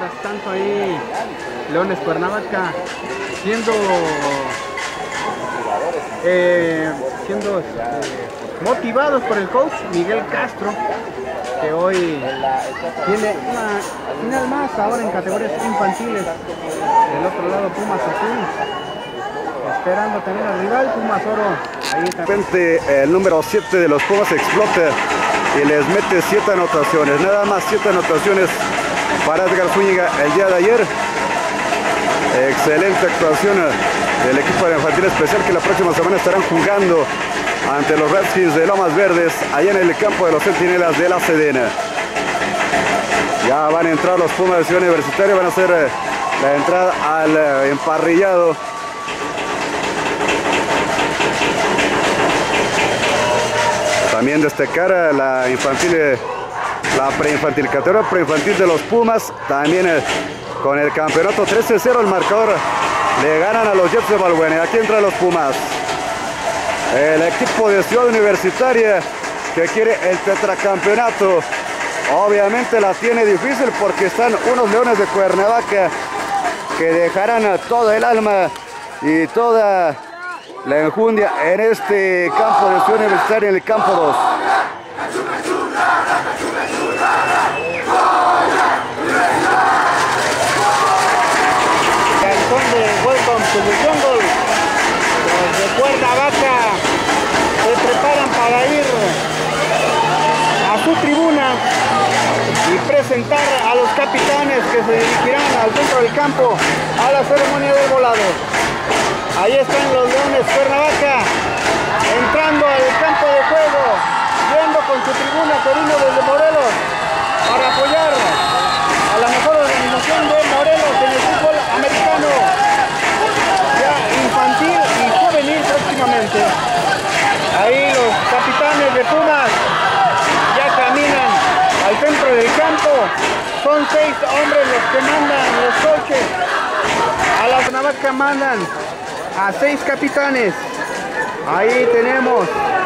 Mientras tanto ahí Leones Cuernavaca siendo motivados por el coach Miguel Castro, que hoy tiene una final más ahora en categorías infantiles. Del otro lado Pumas Azul, esperando también al rival Pumas Oro. Ahí está. De repente el número 7 de los Pumas explota y les mete 7 anotaciones, nada más 7 anotaciones para Edgar Zúñiga el día de ayer. Excelente actuación del equipo de infantil especial, que la próxima semana estarán jugando ante los Redskins de Lomas Verdes, allá en el campo de los Centinelas de la Sedena. Ya van a entrar los Pumas de Ciudad Universitaria, van a hacer la entrada al emparrillado. También destacar a la infantil, la preinfantil, categoría preinfantil de los Pumas, también con el campeonato 13-0 el marcador, le ganan a los Jets de Balbuena. Aquí entran los Pumas. El equipo de Ciudad Universitaria que quiere el tetracampeonato, obviamente la tiene difícil porque están unos Leones de Cuernavaca que dejarán todo el alma y toda la enjundia en este campo de Ciudad Universitaria, en el campo 2. Canción de Welcome to the Jungle. Los de Cuernavaca se preparan para ir a su tribuna y presentar a los capitanes que se dirigirán al centro del campo a la ceremonia del volado. Ahí están los Leones Cuernavaca entrando al campo de juego, yendo con su tribuna Corino desde Morelos para apoyar a la mejor organización de Morelos en el fútbol americano, ya infantil y juvenil próximamente. Ahí los capitanes de Pumas ya caminan al centro del campo. Son 6 hombres los que mandan los coches. A la Cuernavaca mandan a 6 capitanes. Ahí tenemos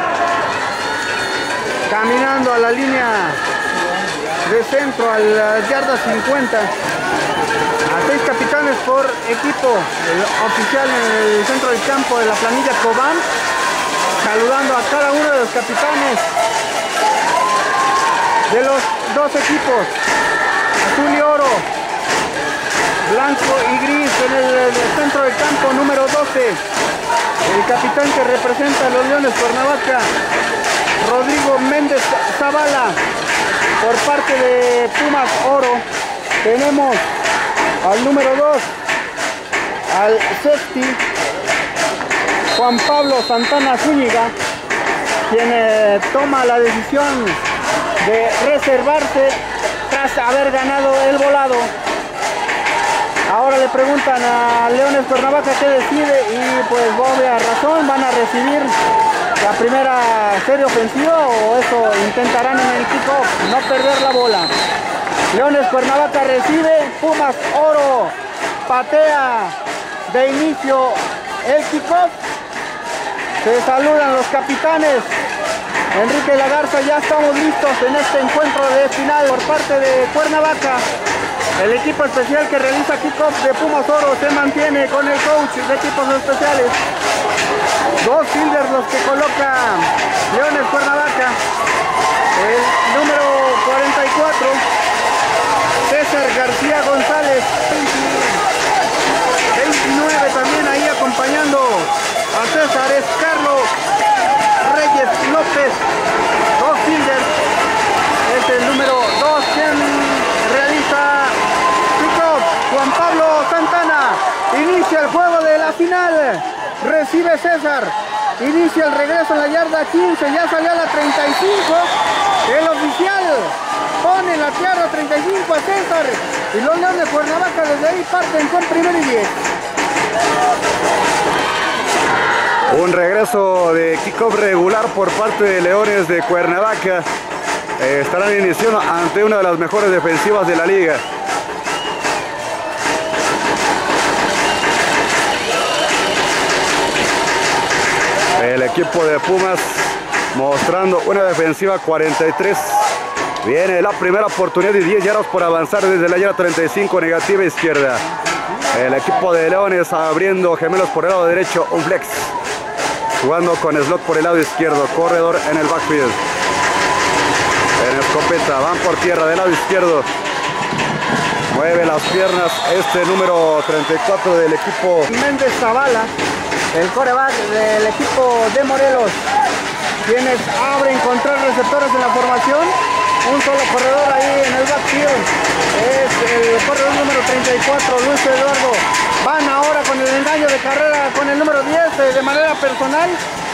caminando a la línea de centro, a la yarda 50, a 6 capitanes por equipo. El oficial en el centro del campo de la planilla Cobán, saludando a cada uno de los capitanes de los 2 equipos, azul y oro, blanco y gris en el centro del campo, número 12, el capitán que representa a los Leones Cuernavaca, Rodrigo Méndez Zavala. Por parte de Pumas Oro tenemos al número 2, al safety, Juan Pablo Santana Zúñiga, quien toma la decisión de reservarse tras haber ganado el volado. Ahora le preguntan a Leones Cuernavaca qué decide y pues obvia razón, van a recibir la primera serie ofensiva o eso intentarán en el kickoff, no perder la bola. Leones Cuernavaca recibe, Pumas Oro patea de inicio el kickoff. Se saludan los capitanes. Enrique Lagarza, ya estamos listos en este encuentro de final por parte de Cuernavaca. El equipo especial que realiza kickoff de Pumas Oro se mantiene con el coach de equipos especiales. 2 fielders los que coloca Leones Cuernavaca. El número 44, César García González. 29 también ahí acompañando a César, es Carlos Reyes López. 2 fielders. Es el número 2 quien realiza kickoff. Juan Pablo Santana inicia el juego de la final. Recibe César, inicia el regreso en la yarda 15, ya salió a la 35, el oficial pone en la yarda 35 a César y los Leones de Cuernavaca desde ahí parten con 1º y 10. Un regreso de kickoff regular por parte de Leones de Cuernavaca. Estarán iniciando ante una de las mejores defensivas de la liga. El equipo de Pumas mostrando una defensiva 43 Viene la primera oportunidad y 10 yardas por avanzar desde la yarda 35, negativa izquierda. El equipo de Leones abriendo gemelos por el lado derecho, un flex. Jugando con slot por el lado izquierdo, corredor en el backfield. En escopeta, van por tierra del lado izquierdo. Mueve las piernas este número 34 del equipo. Méndez Zavala, el quarterback del equipo de Morelos. Quienes abren con 3 receptores en la formación. Un solo corredor ahí en el backfield. Es el corredor número 34, Luis Eduardo. Van ahora con el engaño de carrera con el número 10 de manera personal.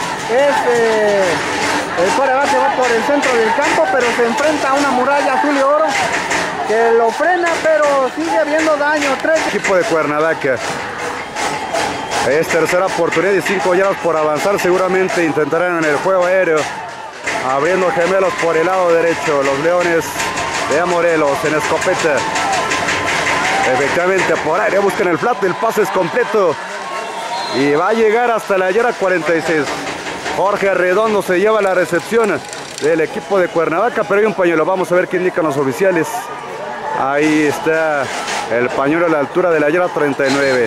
El quarterback se va por el centro del campo, pero se enfrenta a una muralla azul y oro que lo frena, pero sigue habiendo daño. Equipo de Cuernavaca. Es tercera oportunidad y 5 yardas por avanzar. Seguramente intentarán en el juego aéreo. Abriendo gemelos por el lado derecho. Los Leones de Morelos en escopeta. Efectivamente por aire buscan el flat. El pase es completo. Y va a llegar hasta la yarda 46. Jorge Redondo se lleva la recepción del equipo de Cuernavaca. Pero hay un pañuelo. Vamos a ver qué indican los oficiales. Ahí está el pañuelo a la altura de la yarda 39.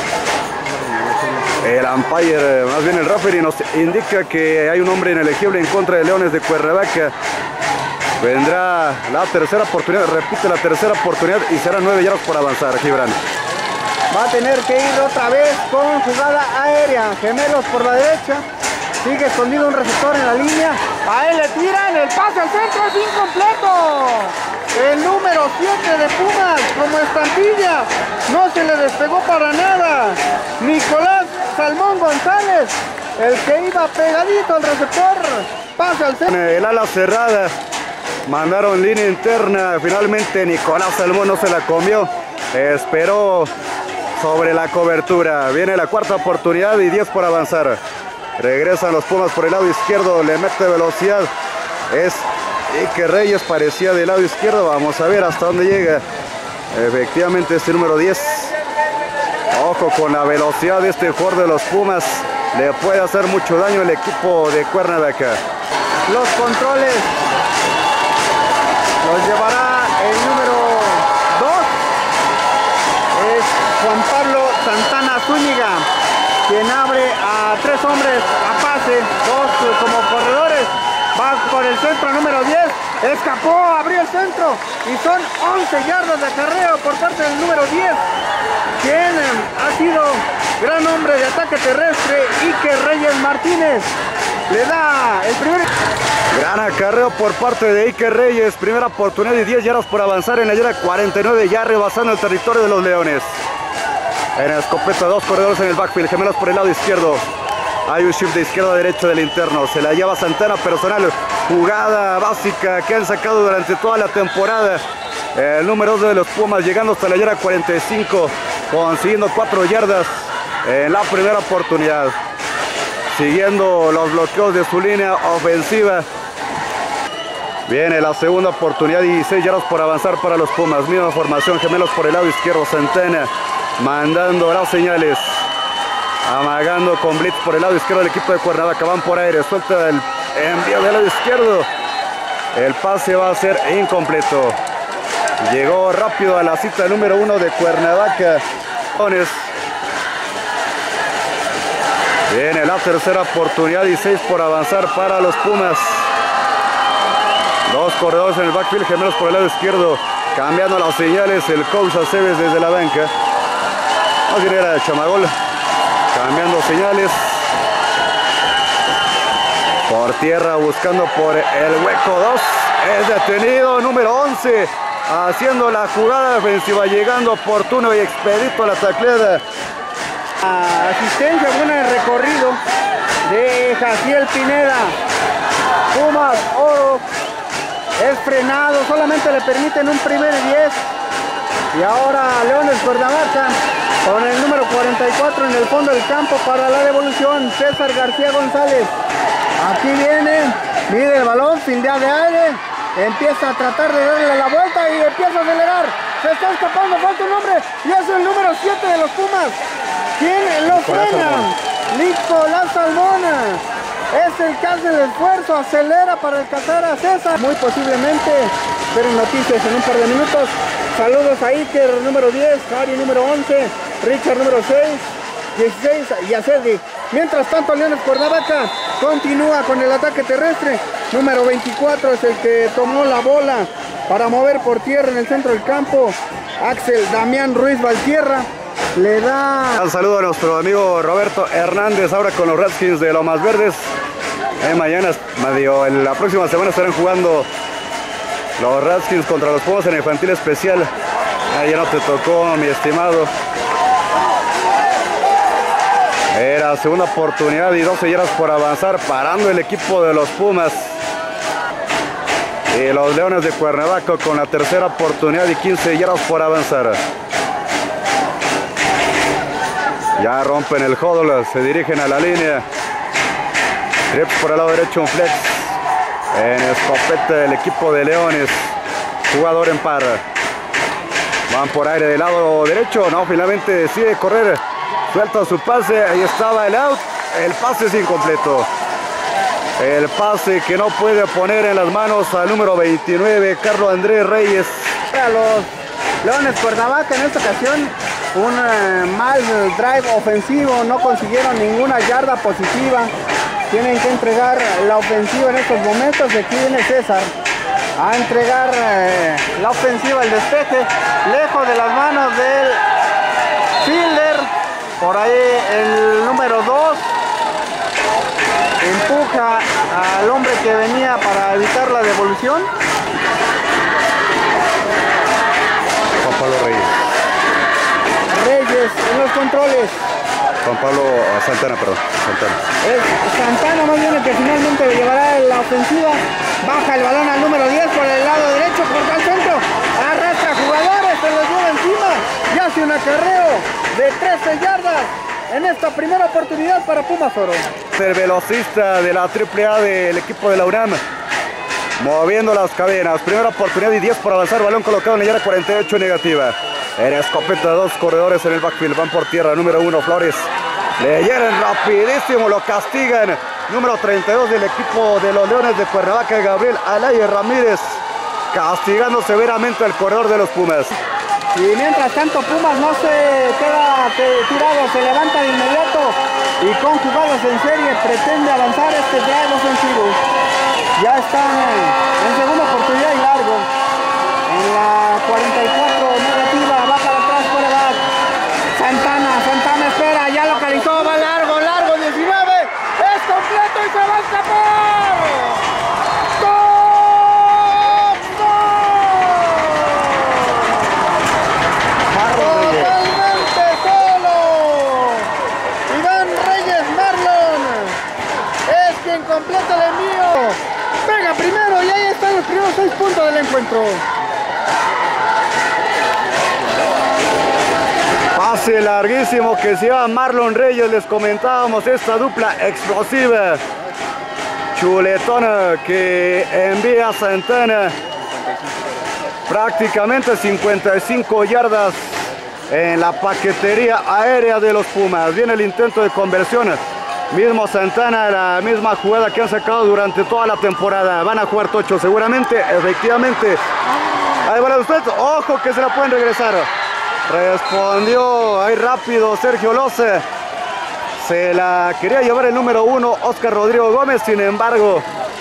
El umpire, más bien el referee, nos indica que hay un hombre inelegible en contra de Leones de Cuernavaca. Vendrá la tercera oportunidad, repite la tercera oportunidad y será 9 yardas por avanzar, Gibran. Va a tener que ir otra vez con jugada aérea. Gemelos por la derecha. Sigue escondido un receptor en la línea. A él le tiran, el pase al centro es incompleto. El número 7 de Pumas, como estampilla, no se le despegó para nada. Nicolás Salmón González, el que iba pegadito al receptor, pasa al centro. El ala cerrada, mandaron línea interna, finalmente Nicolás Salmón no se la comió, esperó sobre la cobertura. Viene la cuarta oportunidad y 10 por avanzar. Regresan los Pumas por el lado izquierdo, le mete velocidad, es Iker Reyes, parecía del lado izquierdo, vamos a ver hasta dónde llega. Efectivamente este número 10. Ojo con la velocidad de este jugador de los Pumas, le puede hacer mucho daño el equipo de Cuernavaca. Los controles los llevará el número 2, es Juan Pablo Santana Zúñiga, quien abre a 3 hombres a pase, 2 como corredores. Va por el centro número 10, escapó, abrió el centro y son 11 yardas de acarreo por parte del número 10, quien ha sido gran hombre de ataque terrestre, Iker Reyes Martínez. Le da el primer... Gran acarreo por parte de Iker Reyes, primera oportunidad y 10 yardas por avanzar en la yarda 49, ya rebasando el territorio de los Leones. En la escopeta 2 corredores en el backfield, gemelos por el lado izquierdo. Hay un shift de izquierda a derecha del interno, se la lleva Santana personal, jugada básica que han sacado durante toda la temporada. El número 2 de los Pumas llegando hasta la yarda 45, consiguiendo 4 yardas en la primera oportunidad. Siguiendo los bloqueos de su línea ofensiva. Viene la segunda oportunidad y 16 yardas por avanzar para los Pumas. Misma formación, gemelos por el lado izquierdo, Santana mandando las señales. Amagando con blitz por el lado izquierdo del equipo de Cuernavaca. Van por aire, suelta el envío del lado izquierdo. El pase va a ser incompleto. Llegó rápido a la cita número 1 de Cuernavaca. Viene la tercera oportunidad y 6 por avanzar para los Pumas. 2 corredores en el backfield, gemelos por el lado izquierdo. Cambiando las señales el coach Aceves desde la banca. Más bien era Chamagol. Cambiando señales. Por tierra buscando por el hueco 2. Es detenido número 11. Haciendo la jugada defensiva. Llegando oportuno y expedito a la tacleada. Asistencia buena de recorrido de Jaciel Pineda. Pumas oro. Es frenado. Solamente le permiten un primer y 10. Y ahora Leones Cuernavaca con el número 44 en el fondo del campo para la devolución. César García González. Aquí viene, mide el balón, fildea de aire, empieza a tratar de darle la vuelta y empieza a acelerar. Se está escapando, falta un hombre y es el número 7 de los Pumas. ¿Quién lo frena? Nicolás Salmona. Es el que hace el esfuerzo, acelera para alcanzar a César. Muy posiblemente esperen noticias en un par de minutos. Saludos a Iker número 10, Ari número 11, Richard número 6, 16 y a Cedric. Mientras tanto, Leones Cuernavaca continúa con el ataque terrestre. Número 24 es el que tomó la bola para mover por tierra en el centro del campo. Axel Damián Ruiz Valtierra le da... Un saludo a nuestro amigo Roberto Hernández, ahora con los Redskins de Lomas Verdes. Mañana, la próxima semana estarán jugando los Redskins contra los Pumas en el infantil especial. Ya no te tocó, mi estimado. Era segunda oportunidad y 12 yardas por avanzar, parando el equipo de los Pumas. Y los Leones de Cuernavaca con la tercera oportunidad y 15 yardas por avanzar. Ya rompen el huddle, se dirigen a la línea. Trips por el lado derecho, un flex. En escopeta del equipo de Leones. Jugador en par. Van por aire del lado derecho. No, finalmente decide correr. Suelta su pase. Ahí estaba el out. El pase es incompleto. El pase que no puede poner en las manos al número 29, Carlos Andrés Reyes. A los Leones Cuernavaca en esta ocasión un mal drive ofensivo. No consiguieron ninguna yarda positiva. Tienen que entregar la ofensiva en estos momentos. Y aquí viene César a entregar la ofensiva, el despeje, lejos de las manos del fielder. Por ahí el número 2 empuja al hombre que venía para evitar la devolución. Juan Pablo Reyes. Reyes en los controles. Juan Pablo Santana, perdón. Santana. Es Santana más bien el que finalmente llevará la ofensiva. Baja el balón al número 10 por el lado derecho, corta al centro. Arrastra jugadores, se los lleva encima. Y hace un acarreo de 13 yardas en esta primera oportunidad para Pumas Oro. El velocista de la AAA del equipo de la UNAM. Moviendo las cadenas. Primera oportunidad y 10 por avanzar. Balón colocado en la yarda 48 negativa. En escopeta, dos corredores en el backfield. Van por tierra. Número 1, Flores. Le hieren rapidísimo. Lo castigan. Número 32 del equipo de los Leones de Cuernavaca, Gabriel Alaya Ramírez. Castigando severamente al corredor de los Pumas. Y mientras tanto Pumas no se queda tirado, se levanta de inmediato y con jugadas en serie pretende avanzar este drive ofensivo. Ya están en segunda oportunidad y largo. En la 44 negativa, baja atrás por edad. Santana espera, ya localizó, va largo, 19. Es completo y se va a escapar. Totalmente solo. Iván Reyes Marlon es quien completa el envío. Pega primero y ahí están los primeros 6 puntos del encuentro. Pase larguísimo que se llama Marlon Reyes. Les comentábamos esta dupla explosiva. Chuletona que envía a Santana. Prácticamente 55 yardas en la paquetería aérea de los Pumas. Viene el intento de conversión. Mismo Santana, la misma jugada que han sacado durante toda la temporada. Van a jugar tocho seguramente, efectivamente. Ahí van ustedes, ojo que se la pueden regresar. Respondió ahí rápido Sergio Loza. Se la quería llevar el número 1, Oscar Rodrigo Gómez. Sin embargo,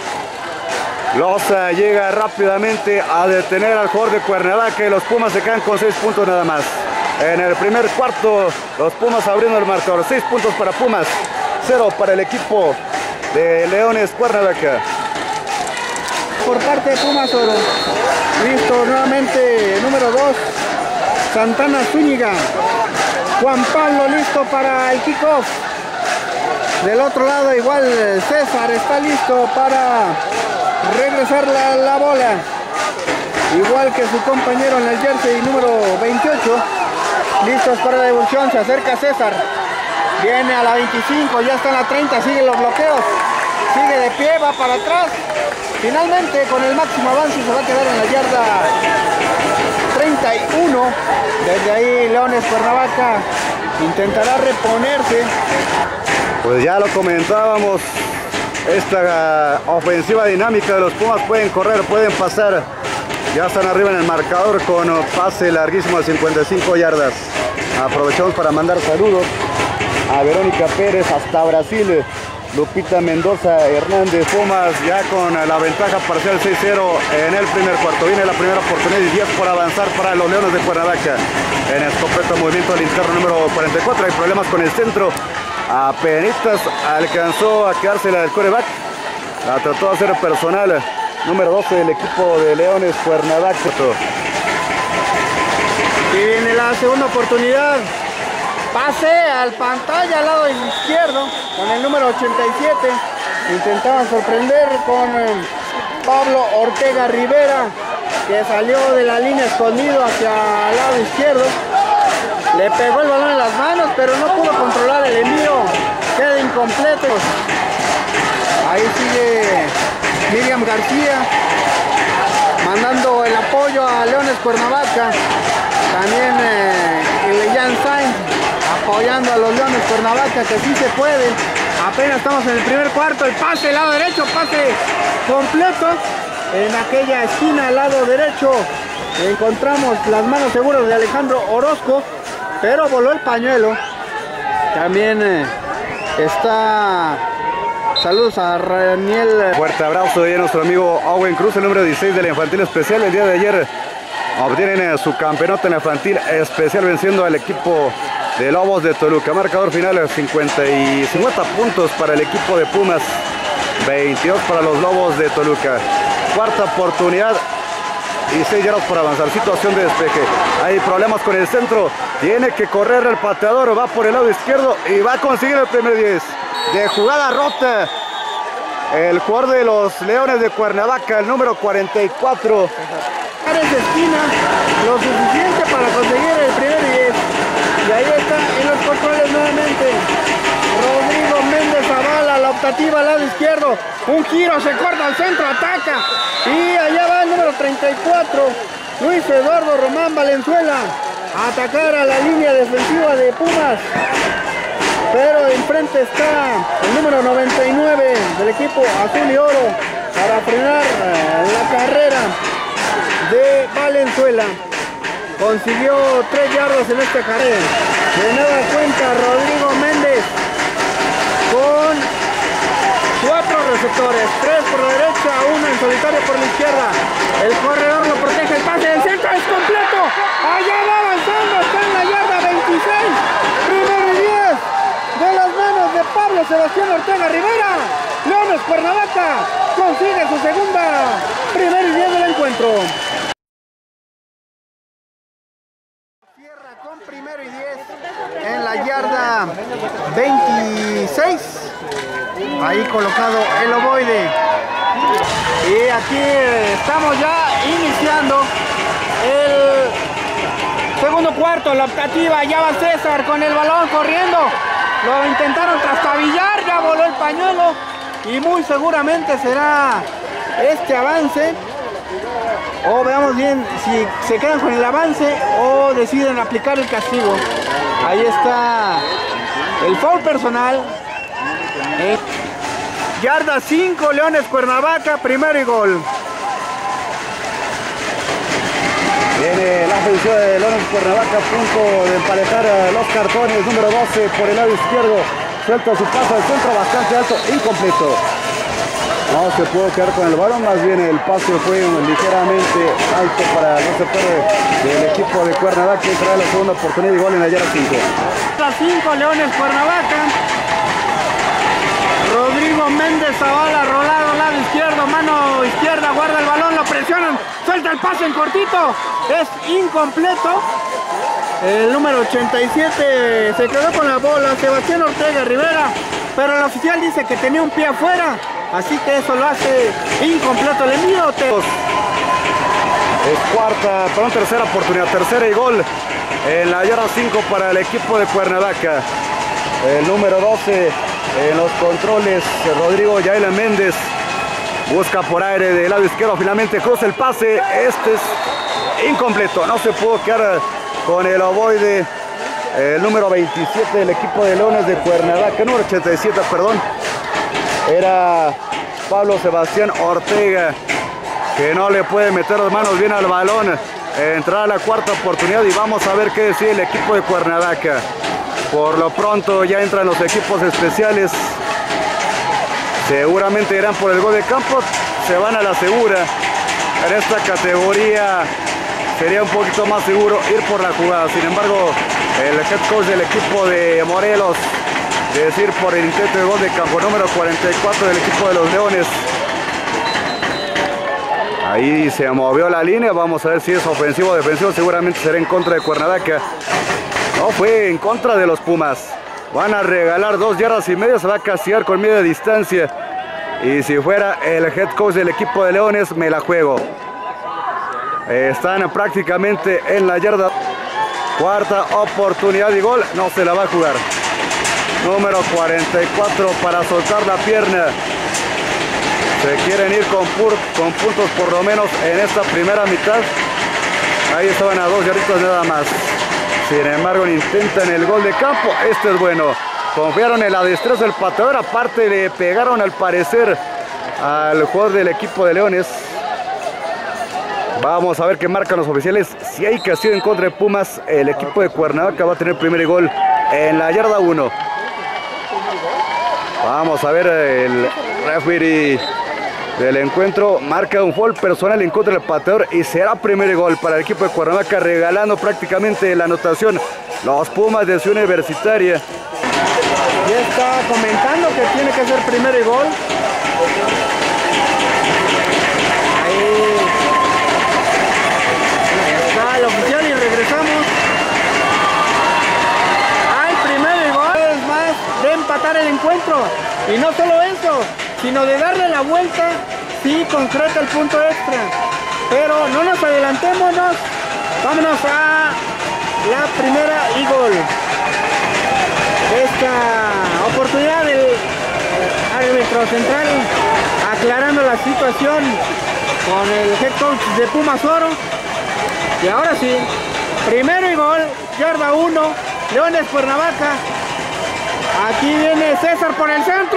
Loza llega rápidamente a detener al jugador de Cuernavaca y los Pumas se quedan con 6 puntos nada más. En el primer cuarto, los Pumas abriendo el marcador. 6 puntos para Pumas, 0 para el equipo de Leones Cuernavaca. Por parte de Pumas Oro. Listo nuevamente, número 2, Santana Zúñiga. Juan Pablo listo para el kickoff. Del otro lado igual César está listo para regresar la bola. Igual que su compañero en el jersey número 28. Listos para la devolución, se acerca César. Viene a la 25, ya está en la 30, siguen los bloqueos. Sigue de pie, va para atrás. Finalmente con el máximo avance se va a quedar en la yarda 31. Desde ahí Leones Cuernavaca intentará reponerse. Pues ya lo comentábamos, esta ofensiva dinámica de los Pumas, pueden correr, pueden pasar. Ya están arriba en el marcador con pase larguísimo de 55 yardas. Aprovechamos para mandar saludos a Verónica Pérez hasta Brasil. Lupita Mendoza Hernández, Pumas ya con la ventaja parcial 6-0 en el primer cuarto. Viene la primera oportunidad y 10 por avanzar para los Leones de Cuernavaca. En escopeta movimiento al interno número 44. Hay problemas con el centro. Apenitas alcanzó a quedarse la del quarterback. La trató de hacer personal. Número 12 del equipo de Leones Cuernavaca. Y viene la segunda oportunidad. Pase al pantalla al lado izquierdo con el número 87. Intentaban sorprender con Pablo Ortega Rivera, que salió de la línea escondido hacia el lado izquierdo. Le pegó el balón en las manos, pero no pudo controlar el envío. Queda incompleto. Ahí sigue Miriam García mandando el apoyo a Leones Cuernavaca. También Jan Sainz apoyando a los Leones Cuernavaca, que sí se puede. Apenas estamos en el primer cuarto. El pase al lado derecho, pase completo. En aquella esquina al lado derecho encontramos las manos seguras de Alejandro Orozco, pero voló el pañuelo. También está... Saludos a Raniel. Fuerte abrazo de nuestro amigo Owen Cruz, el número 16 de la infantil especial. El día de ayer obtienen su campeonato en la infantil especial venciendo al equipo de Lobos de Toluca. Marcador final 50 puntos para el equipo de Pumas, 22 para los Lobos de Toluca. Cuarta oportunidad y 6 yardas por avanzar. Situación de despeje. Hay problemas con el centro. Tiene que correr el pateador. Va por el lado izquierdo y va a conseguir el primer 10. De jugada rota. El jugador de los Leones de Cuernavaca, el número 44. Esa esquina lo suficiente para conseguir el primer 10. Y ahí está en los controles nuevamente Rodrigo Méndez Zavala, la optativa al lado izquierdo. Un giro, se corta al centro, ataca. Y allá va el número 34, Luis Eduardo Román Valenzuela, a atacar a la línea defensiva de Pumas. Pero enfrente está el número 99 del equipo azul y oro para frenar la carrera de Valenzuela. Consiguió 3 yardas en esta carrera. De nueva cuenta Rodrigo Méndez con 4 receptores, 3 por la derecha, 1 en solitario por la izquierda. El corredor lo protege, el pase del centro es completo. Allá va avanzando, está en la yarda 26. Primero y 10 de las manos de Pablo Sebastián Ortega Rivera. Leones Cuernavaca consigue su segunda primer y 10 del encuentro. Cierra con primero y 10 en la yarda 26. Ahí colocado el ovoide. Y aquí estamos ya iniciando el segundo cuarto. La optativa, ya va César con el balón corriendo. Lo intentaron trastabillar, ya voló el pañuelo. Y muy seguramente será este avance. O veamos bien si se quedan con el avance o deciden aplicar el castigo. Ahí está el foul personal. Yarda 5, Leones Cuernavaca, primero y gol. Viene la ofensiva de Leones Cuernavaca a punto de emparejar a los cartones. Número 12 por el lado izquierdo. Suelta su paso al centro bastante alto, incompleto. No se pudo quedar con el balón, más bien el pase fue ligeramente alto para el receptor del equipo de Cuernavaca, que trae la segunda oportunidad y gol en la yarda 5. La 5, Leones Cuernavaca. Rodrigo Méndez Zavala, rolado, lado izquierdo, mano izquierda, guarda el balón, lo presionan, suelta el pase en cortito, es incompleto. El número 87 se quedó con la bola, Sebastián Ortega Rivera, pero el oficial dice que tenía un pie afuera, así que eso lo hace incompleto el envío. Es cuarta, perdón, tercera oportunidad, tercera y gol en la yarda 5 para el equipo de Cuernavaca. El número 12 en los controles, Rodrigo Yaila Méndez, busca por aire del lado izquierdo, finalmente cruza el pase, este es incompleto, no se pudo quedar con el ovoide. El número 27 del equipo de Leones de Cuernavaca, número 87, perdón, era Pablo Sebastián Ortega que no le puede meter las manos bien al balón. Entrará la cuarta oportunidad y vamos a ver qué decide el equipo de Cuernavaca. Por lo pronto ya entran los equipos especiales. Seguramente irán por el gol de campo, se van a la segura. En esta categoría sería un poquito más seguro ir por la jugada. Sin embargo, el head coach del equipo de Morelos decir por el intento de gol de campo número 44 del equipo de los Leones. Ahí se movió la línea, vamos a ver si es ofensivo o defensivo, seguramente será en contra de Cuernavaca. No, fue en contra de los Pumas. Van a regalar 2,5 yardas, se va a castigar con media distancia. Y si fuera el head coach del equipo de Leones, me la juego. Están prácticamente en la yarda. Cuarta oportunidad y gol, no se la va a jugar. Número 44 para soltar la pierna. Se quieren ir con puntos por lo menos en esta primera mitad. Ahí estaban a 2 yarditas nada más. Sin embargo, intentan el gol de campo. Este es bueno. Confiaron en la destreza del pateador. Aparte le pegaron al parecer al jugador del equipo de Leones. Vamos a ver qué marcan los oficiales. Si hay castigo en contra de Pumas, el equipo de Cuernavaca va a tener primer gol en la yarda 1. Vamos a ver, el referee del encuentro marca un foul personal en contra del pateador y será primer gol para el equipo de Cuernavaca, regalando prácticamente la anotación los Pumas de Ciudad Universitaria. Ya está comentando que tiene que ser primer gol. Ahí está el oficial y regresamos. Hay primer gol, es más de empatar el encuentro. Y no solo eso, sino de darle la vuelta, sí concreta el punto extra. Pero no nos adelantemos, vámonos a la primera y gol. Esta oportunidad del árbitro central aclarando la situación con el head coach de Pumas Oro. Y ahora sí, primero y gol, yarda 1, Leones Cuernavaca. Aquí viene César por el centro.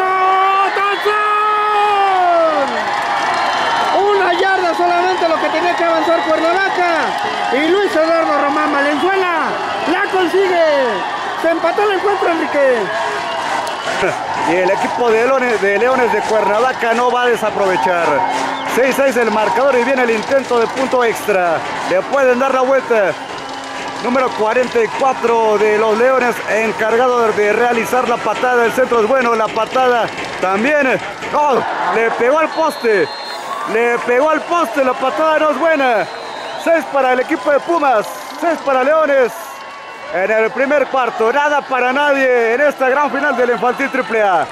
Una yarda solamente lo que tenía que avanzar Cuernavaca. Y Luis Eduardo Román Valenzuela la consigue. Se empató el encuentro, Enrique. Y el equipo de Leones de Cuernavaca no va a desaprovechar. 6-6 el marcador y viene el intento de punto extra. Le pueden dar la vuelta. Número 44 de los Leones, encargado de realizar la patada. El centro es bueno, la patada también. No, le pegó al poste. Le pegó al poste, la patada no es buena. 6 para el equipo de Pumas, 6 para Leones. En el primer cuarto, nada para nadie en esta gran final del Infantil AAA.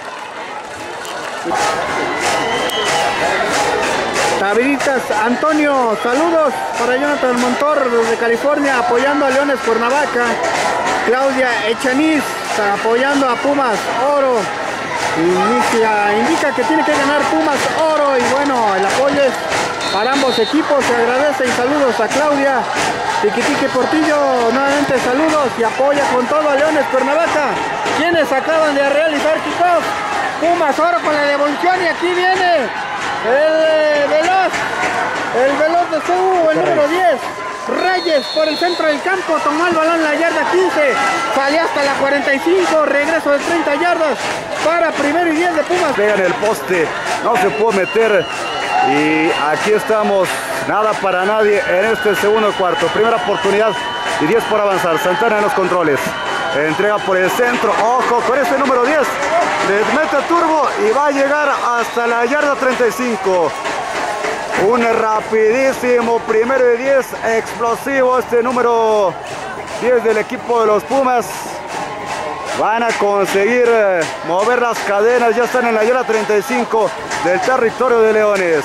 Tablitas Antonio, saludos para Jonathan Montor desde California apoyando a Leones Cuernavaca. Claudia Echaniz apoyando a Pumas Oro. Indica que tiene que ganar Pumas Oro y bueno, el apoyo es para ambos equipos. Se agradece y saludos a Claudia. Tiquitique Portillo, nuevamente saludos y apoya con todo a Leones Cuernavaca, quienes acaban de realizar kickoff. Pumas Oro con la devolución y aquí viene el veloz de CU, el número 10, Reyes por el centro del campo, tomó el balón en la yarda 15, salió hasta la 45, regreso de 30 yardas para primero y 10 de Pumas. Pegan el poste, no se pudo meter y aquí estamos, nada para nadie en este segundo cuarto. Primera oportunidad y 10 por avanzar. Santana en los controles, entrega por el centro, ojo con este número 10, le mete turbo y va a llegar hasta la yarda 35. Un rapidísimo primero y 10, explosivo este número 10 del equipo de los Pumas. Van a conseguir mover las cadenas, ya están en la yarda 35 del territorio de Leones.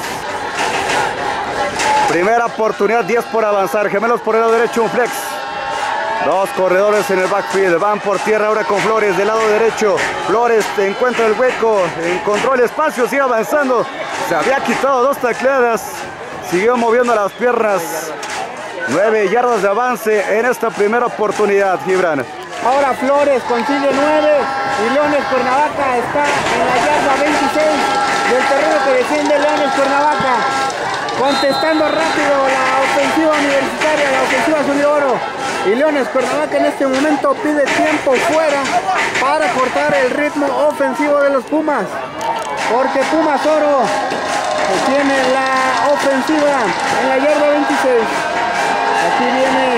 Primera oportunidad, 10 por avanzar, gemelos por el lado derecho, un flex. Dos corredores en el backfield, van por tierra ahora con Flores del lado derecho. Flores encuentra el hueco, encontró el espacio, sigue avanzando. Se había quitado 2 tacleadas, siguió moviendo las piernas. 9 yardas de avance en esta primera oportunidad, Gibran. Ahora Flores consigue 9 y Leones Cuernavaca está en la yarda 26 del terreno que defiende Leones Cuernavaca. contestando rápido la ofensiva universitaria, la ofensiva azul y oro. Y Leones Cuernavaca en este momento pide tiempo fuera para cortar el ritmo ofensivo de los Pumas. Porque Pumas Oro tiene la ofensiva en la yarda 26. Aquí viene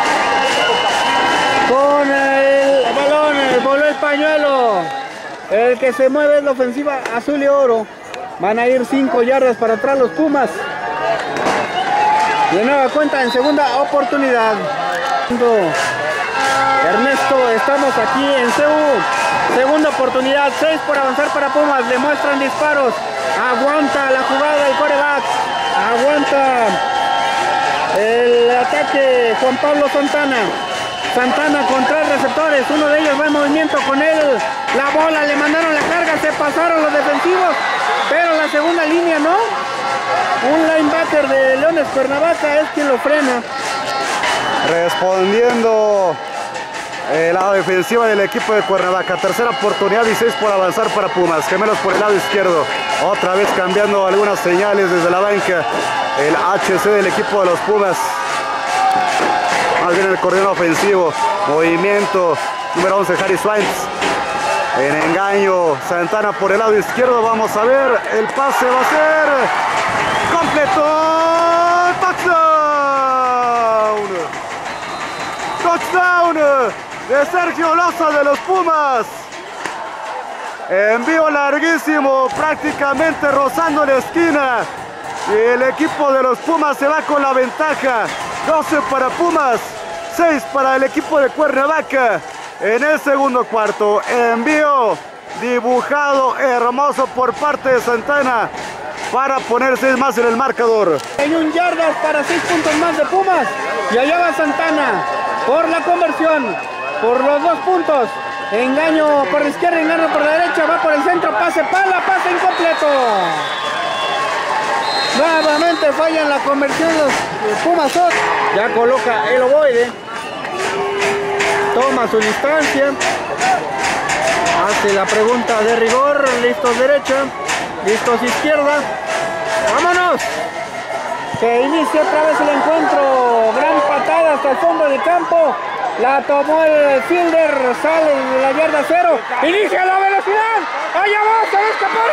con el balón, voló el pañuelo. El que se mueve es la ofensiva azul y oro. Van a ir 5 yardas para atrás los Pumas. De nueva cuenta en segunda oportunidad. Ernesto, estamos aquí en CU. Segunda oportunidad, 6 por avanzar para Pumas. Le muestran disparos. Aguanta la jugada el quarterback. Aguanta el ataque Juan Pablo Santana. Santana con 3 receptores. Uno de ellos va en movimiento con él. La bola, le mandaron la carga. Se pasaron los defensivos. Pero la segunda línea no. Un linebacker de Leones Cuernavaca es quien lo frena. Respondiendo la defensiva del equipo de Cuernavaca. Tercera oportunidad y 6 por avanzar para Pumas. Gemelos por el lado izquierdo. Otra vez cambiando algunas señales desde la banca. El HC del equipo de los Pumas. Más bien el corredor ofensivo. Movimiento. Número 11, Harry Swains. En engaño. Santana por el lado izquierdo. Vamos a ver. El pase va a ser completo. Touchdown de Sergio Loza de los Pumas. Envío larguísimo, prácticamente rozando la esquina. Y el equipo de los Pumas se va con la ventaja. 12 para Pumas, 6 para el equipo de Cuernavaca. En el segundo cuarto, envío dibujado hermoso por parte de Santana para poner 6 más en el marcador. 1 yardas para 6 puntos más de Pumas. Y allá va Santana por la conversión, por los 2 puntos. Engaño por la izquierda, engaño por la derecha, va por el centro, pase pala, pase incompleto. Nuevamente fallan la conversión los Pumas. Ya coloca el ovoide. Toma su distancia. Hace la pregunta de rigor. Listos derecha. Listos izquierda. ¡Vámonos! Se inicia otra vez el encuentro. Gran patada hasta el fondo del campo. La tomó el fielder. Sale de la yarda 0. Inicia la velocidad. Allá va. Se va a escapar.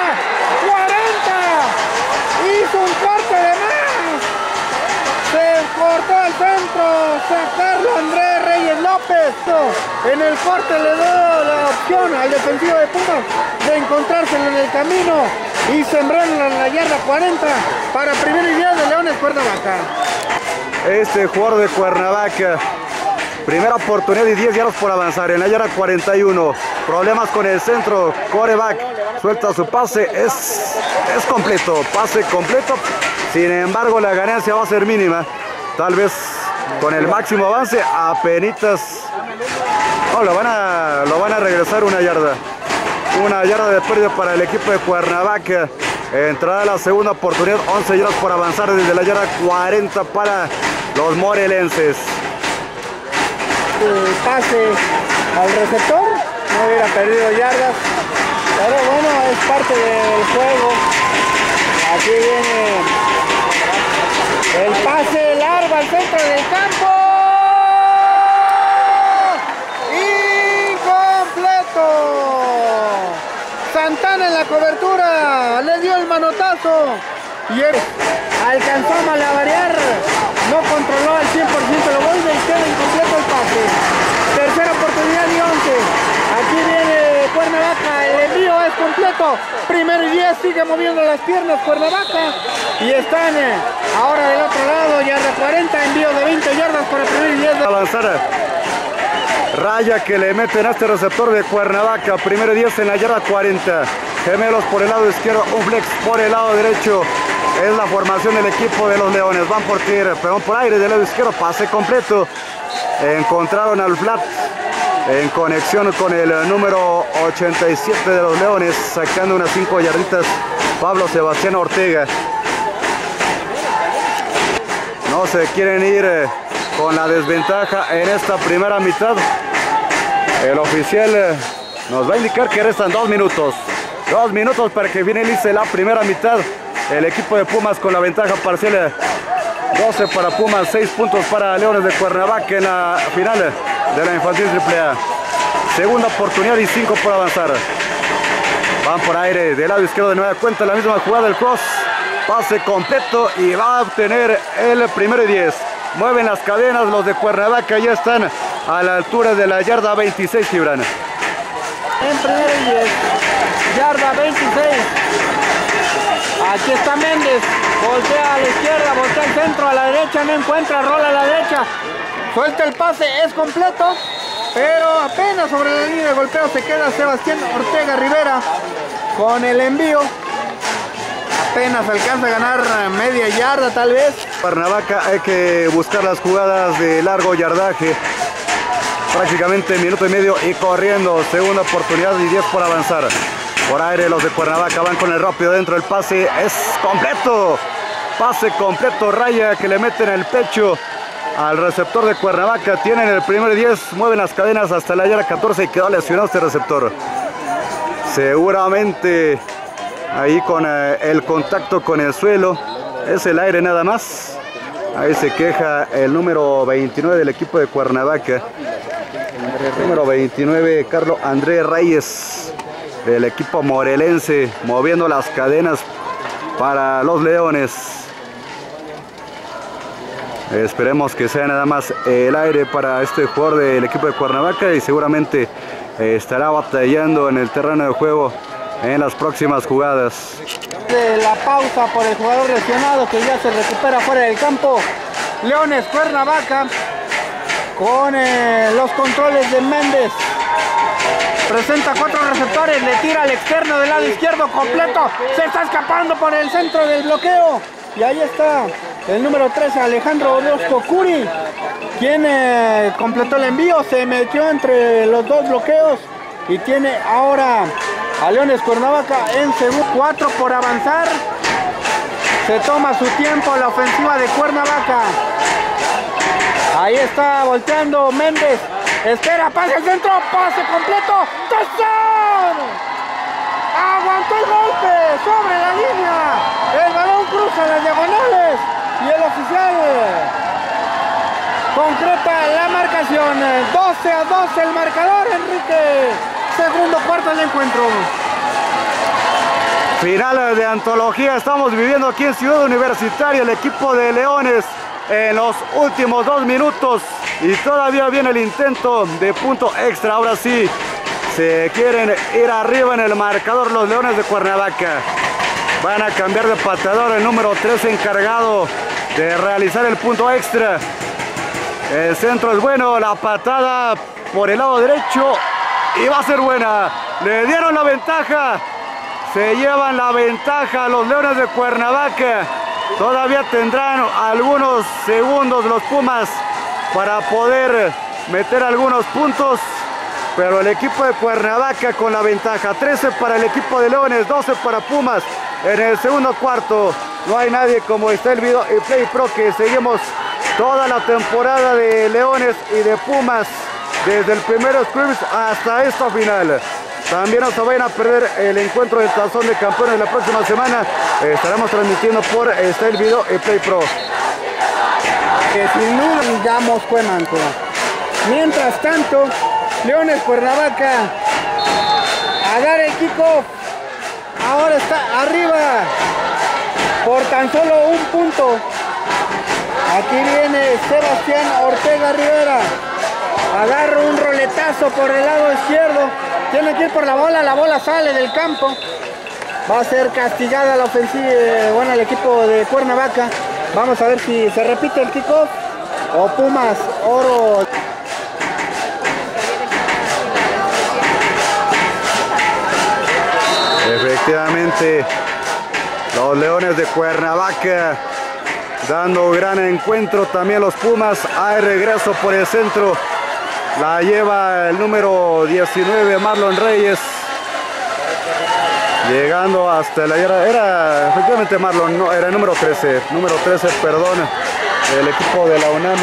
40. Hizo un corte de más. Se cortó al centro. Sacarlo Andrés Reyes López. En el corte le dio la opción al defensivo de Pumas de encontrárselo en el camino y sembrarlo en la yarda 40 para primero y 10 de Leones Cuernavaca. Este jugador de Cuernavaca, primera oportunidad y 10 yardas por avanzar en la yarda 41. Problemas con el centro, quarterback suelta su pase, es completo, pase completo. Sin embargo, la ganancia va a ser mínima. Tal vez con el máximo avance, apenitas. No, lo van a regresar una yarda. Una yarda de pérdida para el equipo de Cuernavaca. Entrada la segunda oportunidad, 11 yardas por avanzar desde la yarda 40 para los morelenses. Pase al receptor, no hubiera perdido yardas, pero bueno, es parte del juego. Aquí viene el pase largo al centro del campo. Incompleto. Santana en la cobertura, le dio el manotazo y alcanzó a malabarear. No controló al 100% el ovoide y queda incompleto el pase. Tercera oportunidad y 11. Aquí viene Cuernavaca, el envío es completo. Primero y 10, sigue moviendo las piernas Cuernavaca. Y están ahora del otro lado, yarda 40, envío de 20 yardas para primero y 10. Avanzar. Raya que le meten a este receptor de Cuernavaca. Primero y 10 en la yarda 40. Gemelos por el lado izquierdo, un flex por el lado derecho. Es la formación del equipo de los Leones. Van por tierra, pegón por aire del lado izquierdo, pase completo. Encontraron al flat en conexión con el número 87 de los Leones, sacando unas 5 yarditas Pablo Sebastián Ortega. No se quieren ir con la desventaja en esta primera mitad. El oficial nos va a indicar que restan 2 minutos. 2 minutos para que finalice la primera mitad el equipo de Pumas con la ventaja parcial 12 para Pumas, 6 puntos para Leones de Cuernavaca en la final de la infantil AAA. Segunda oportunidad y 5 por avanzar. Van por aire del lado izquierdo de nueva cuenta, la misma jugada del cross. Pase completo y va a obtener el primero y 10. Mueven las cadenas los de Cuernavaca, ya están a la altura de la yarda 26, Gibran. En primero y 10, yarda 26. Aquí está Méndez, voltea a la izquierda, voltea al centro, a la derecha, no encuentra, rola a la derecha. Suelta el pase, es completo, pero apenas sobre la línea de golpeo se queda Sebastián Ortega Rivera con el envío. Apenas alcanza a ganar media yarda tal vez. Cuernavaca hay que buscar las jugadas de largo yardaje. Prácticamente minuto y medio y corriendo. Segunda oportunidad y 10 por avanzar. Por aire los de Cuernavaca van con el rápido dentro. El pase es completo. Pase completo, raya que le meten el pecho al receptor de Cuernavaca. Tienen el primer 10, mueven las cadenas hasta la yarda 14 y quedó lesionado este receptor. Seguramente ahí con el contacto con el suelo, es el aire nada más. Ahí se queja el número 29 del equipo de Cuernavaca. Número 29, Carlos Andrés Reyes, del equipo morelense, moviendo las cadenas para los Leones. Esperemos que sea nada más el aire para este jugador del equipo de Cuernavaca y seguramente estará batallando en el terreno de juego en las próximas jugadas. De la pausa por el jugador lesionado que ya se recupera fuera del campo. Leones Cuernavaca con los controles de Méndez. Presenta 4 receptores, le tira al externo del lado izquierdo completo. Se está escapando por el centro del bloqueo. Y ahí está el número 13, Alejandro Orozco Curi, quien completó el envío, se metió entre los dos bloqueos y tiene ahora a Leones Cuernavaca en segundo. 4 por avanzar. Se toma su tiempo la ofensiva de Cuernavaca. Ahí está volteando Méndez. Espera, pase al centro, pase completo. ¡Touchdown! Aguantó el golpe sobre la línea. El balón cruza las diagonales y el oficial concreta la marcación. 12-12 el marcador, Enrique. Segundo cuarto del encuentro. Final de antología estamos viviendo aquí en Ciudad Universitaria. El equipo de Leones en los últimos 2 minutos y todavía viene el intento de punto extra. Ahora sí se quieren ir arriba en el marcador los Leones de Cuernavaca. Van a cambiar de pateador, el número 13 encargado de realizar el punto extra. El centro es bueno, la patada por el lado derecho y va a ser buena. Le dieron la ventaja. Se llevan la ventaja los Leones de Cuernavaca. Todavía tendrán algunos segundos los Pumas para poder meter algunos puntos. Pero el equipo de Cuernavaca con la ventaja. 13 para el equipo de Leones, 12 para Pumas. En el segundo cuarto no hay nadie como está el video y Play Pro que seguimos toda la temporada de Leones y de Pumas. Desde el primer scrimmage hasta esta final. También no se vayan a perder el encuentro del Tazón de Campeones la próxima semana. Estaremos transmitiendo por Style Video y Play Pro. Que sin duda digamos Cuemanco. Mientras tanto, Leones Cuernavaca a dar el kickoff. Ahora está arriba por tan solo 1 punto. Aquí viene Sebastián Ortega Rivera. Agarra un roletazo por el lado izquierdo. Tiene que ir por la bola sale del campo. Va a ser castigada la ofensiva, bueno, el equipo de Cuernavaca. Vamos a ver si se repite el kickoff o Pumas Oro. Efectivamente, los Leones de Cuernavaca dando gran encuentro. También los Pumas. Hay regreso por el centro. La lleva el número 19, Marlon Reyes. Llegando hasta la yarda. Era efectivamente Marlon, no, era el número 13. Número 13, perdón. El equipo de la UNAM.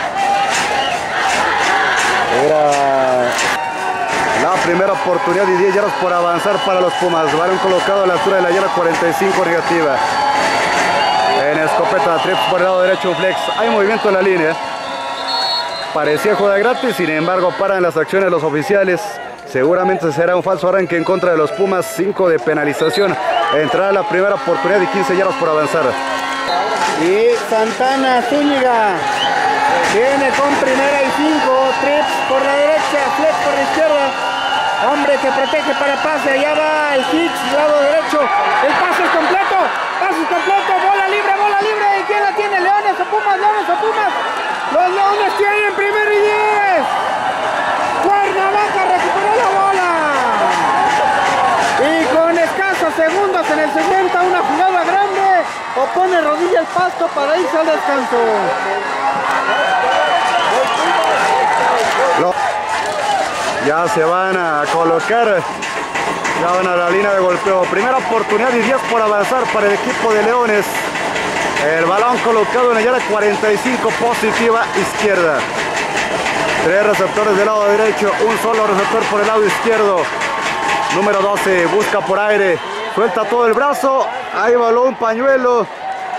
Era la primera oportunidad y 10 yardas por avanzar para los Pumas. Balón colocado a la altura de la yarda 45 negativa. En escopeta, trips por el lado derecho, un flex. Hay movimiento en la línea. Parecía jugada gratis, sin embargo paran las acciones los oficiales. Seguramente será un falso arranque en contra de los Pumas. 5 de penalización. Entrará la primera oportunidad y 15 yardas por avanzar. Y Santana Zúñiga viene con primera y 5. Trips por la derecha, flex por la izquierda. Hombre que protege para pase. Allá va el Hicks, lado derecho. El pase es completo. Pase es completo. Bola libre, bola libre. ¿Y quién la tiene? ¿Leones o Pumas? ¿Leones o Pumas? Los Leones tienen primero y 10. Cuernavaca recuperó la bola. Y con escasos segundos en el 60, una jugada grande. Opone rodilla al pasto para irse al descanso. Ya se van a colocar, ya van a la línea de golpeo. Primera oportunidad y 10 por avanzar para el equipo de Leones. El balón colocado en la yarda 45 positiva izquierda. 3 receptores del lado derecho, un solo receptor por el lado izquierdo. Número 12 busca por aire, suelta todo el brazo, ahí balón, pañuelo.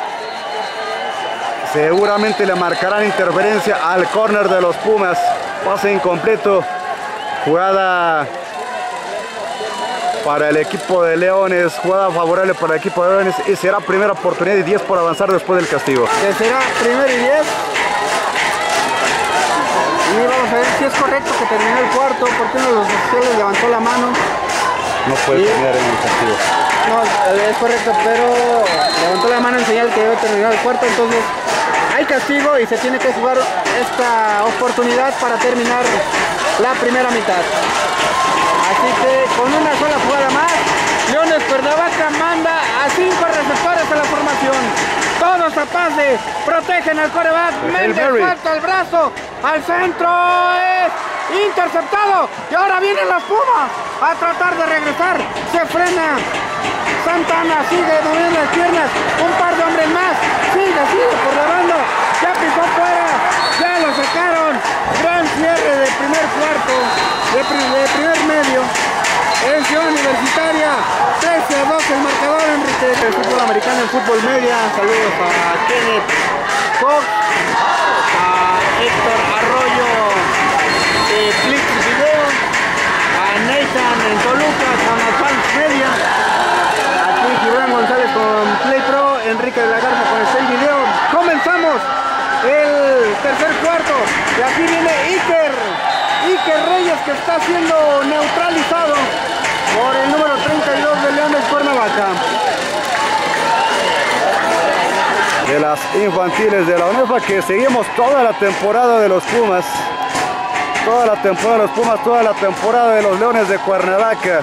Seguramente le marcarán interferencia al córner de los Pumas. Pase incompleto. Jugada para el equipo de Leones, jugada favorable para el equipo de Leones y será primera oportunidad y 10 por avanzar después del castigo. Que será primero y 10. Y vamos a ver si es correcto que terminó el cuarto, porque uno de los oficiales levantó la mano. No puede terminar en el castigo. No, es correcto, pero levantó la mano en señal que debe terminar el cuarto, entonces hay castigo y se tiene que jugar esta oportunidad para terminar la primera mitad. Así que con una sola jugada más, Leones Cuernavaca manda a 5 receptores a la formación. Todos a pase, protegen al quarterback. Méndez falta el brazo al centro, es interceptado. Y ahora vienen las Pumas a tratar de regresar. Se frena. Santana sigue moviendo las piernas. Un par de hombres más. Sigue por la banda. Ya pisó fuera. Ya lo sacaron. Gran cierre de primer cuarto. De primer medio. En Ciudad Universitaria. 13-2 el marcador, Enrique. El fútbol americano en Fútbol Media. Saludos a Kenneth Fox, a Héctor Arroyo de Flix Video, a Nathan en Toluca con Advance Media, aquí Gibran González con Play Pro, Enrique de la Garza con Stay Video. Comenzamos el tercer cuarto y aquí viene Iker Reyes, que está siendo neutralizado por el número 32 de Leones Cuernavaca. De las infantiles de la UNEFA, que seguimos toda la temporada de los Pumas. Toda la temporada de los Pumas, toda la temporada de los Leones de Cuernavaca.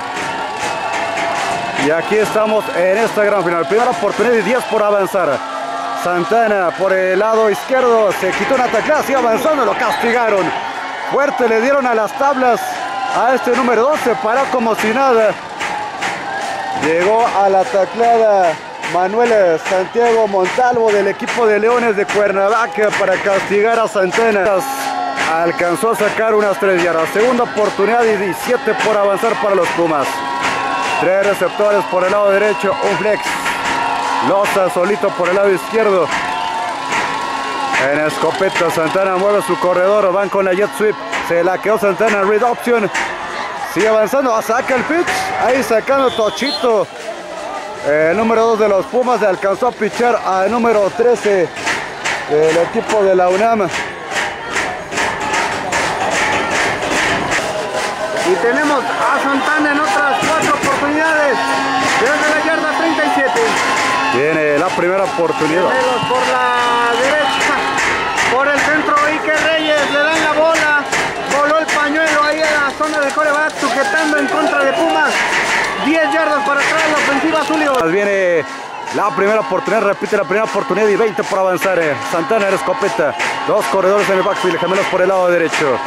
Y aquí estamos en esta gran final. Primera oportunidad y 10 por avanzar. Santana por el lado izquierdo, se quitó una taclada, sigue avanzando, lo castigaron. Fuerte le dieron a las tablas a este número 2, se paró como si nada. Llegó a la taclada Manuel Santiago Montalvo del equipo de Leones de Cuernavaca para castigar a Santana. Alcanzó a sacar unas 3 yardas. Segunda oportunidad y 17 por avanzar para los Pumas. 3 receptores por el lado derecho, un flex. Loza solito por el lado izquierdo. En escopeta Santana mueve su corredor, van con la jet sweep. Se la quedó Santana, read option. Sigue avanzando, saca el pitch. Ahí sacando Tochito. El número 2 de los Pumas se alcanzó a pichar al número 13 del equipo de la UNAM. Y tenemos a Santana en otras 4 oportunidades. Desde la yarda 37. Tiene la primera oportunidad. Por la derecha, por el centro, Iker Reyes, le dan la bola. Voló el pañuelo ahí en la zona de quarterback, sujetando en contra de Pumas. 10 yardas para atrás, la ofensiva Zulio. Viene la primera oportunidad, repite la primera oportunidad y 20 por avanzar. Santana en escopeta. 2 corredores en el backfield, gemelos por el lado derecho.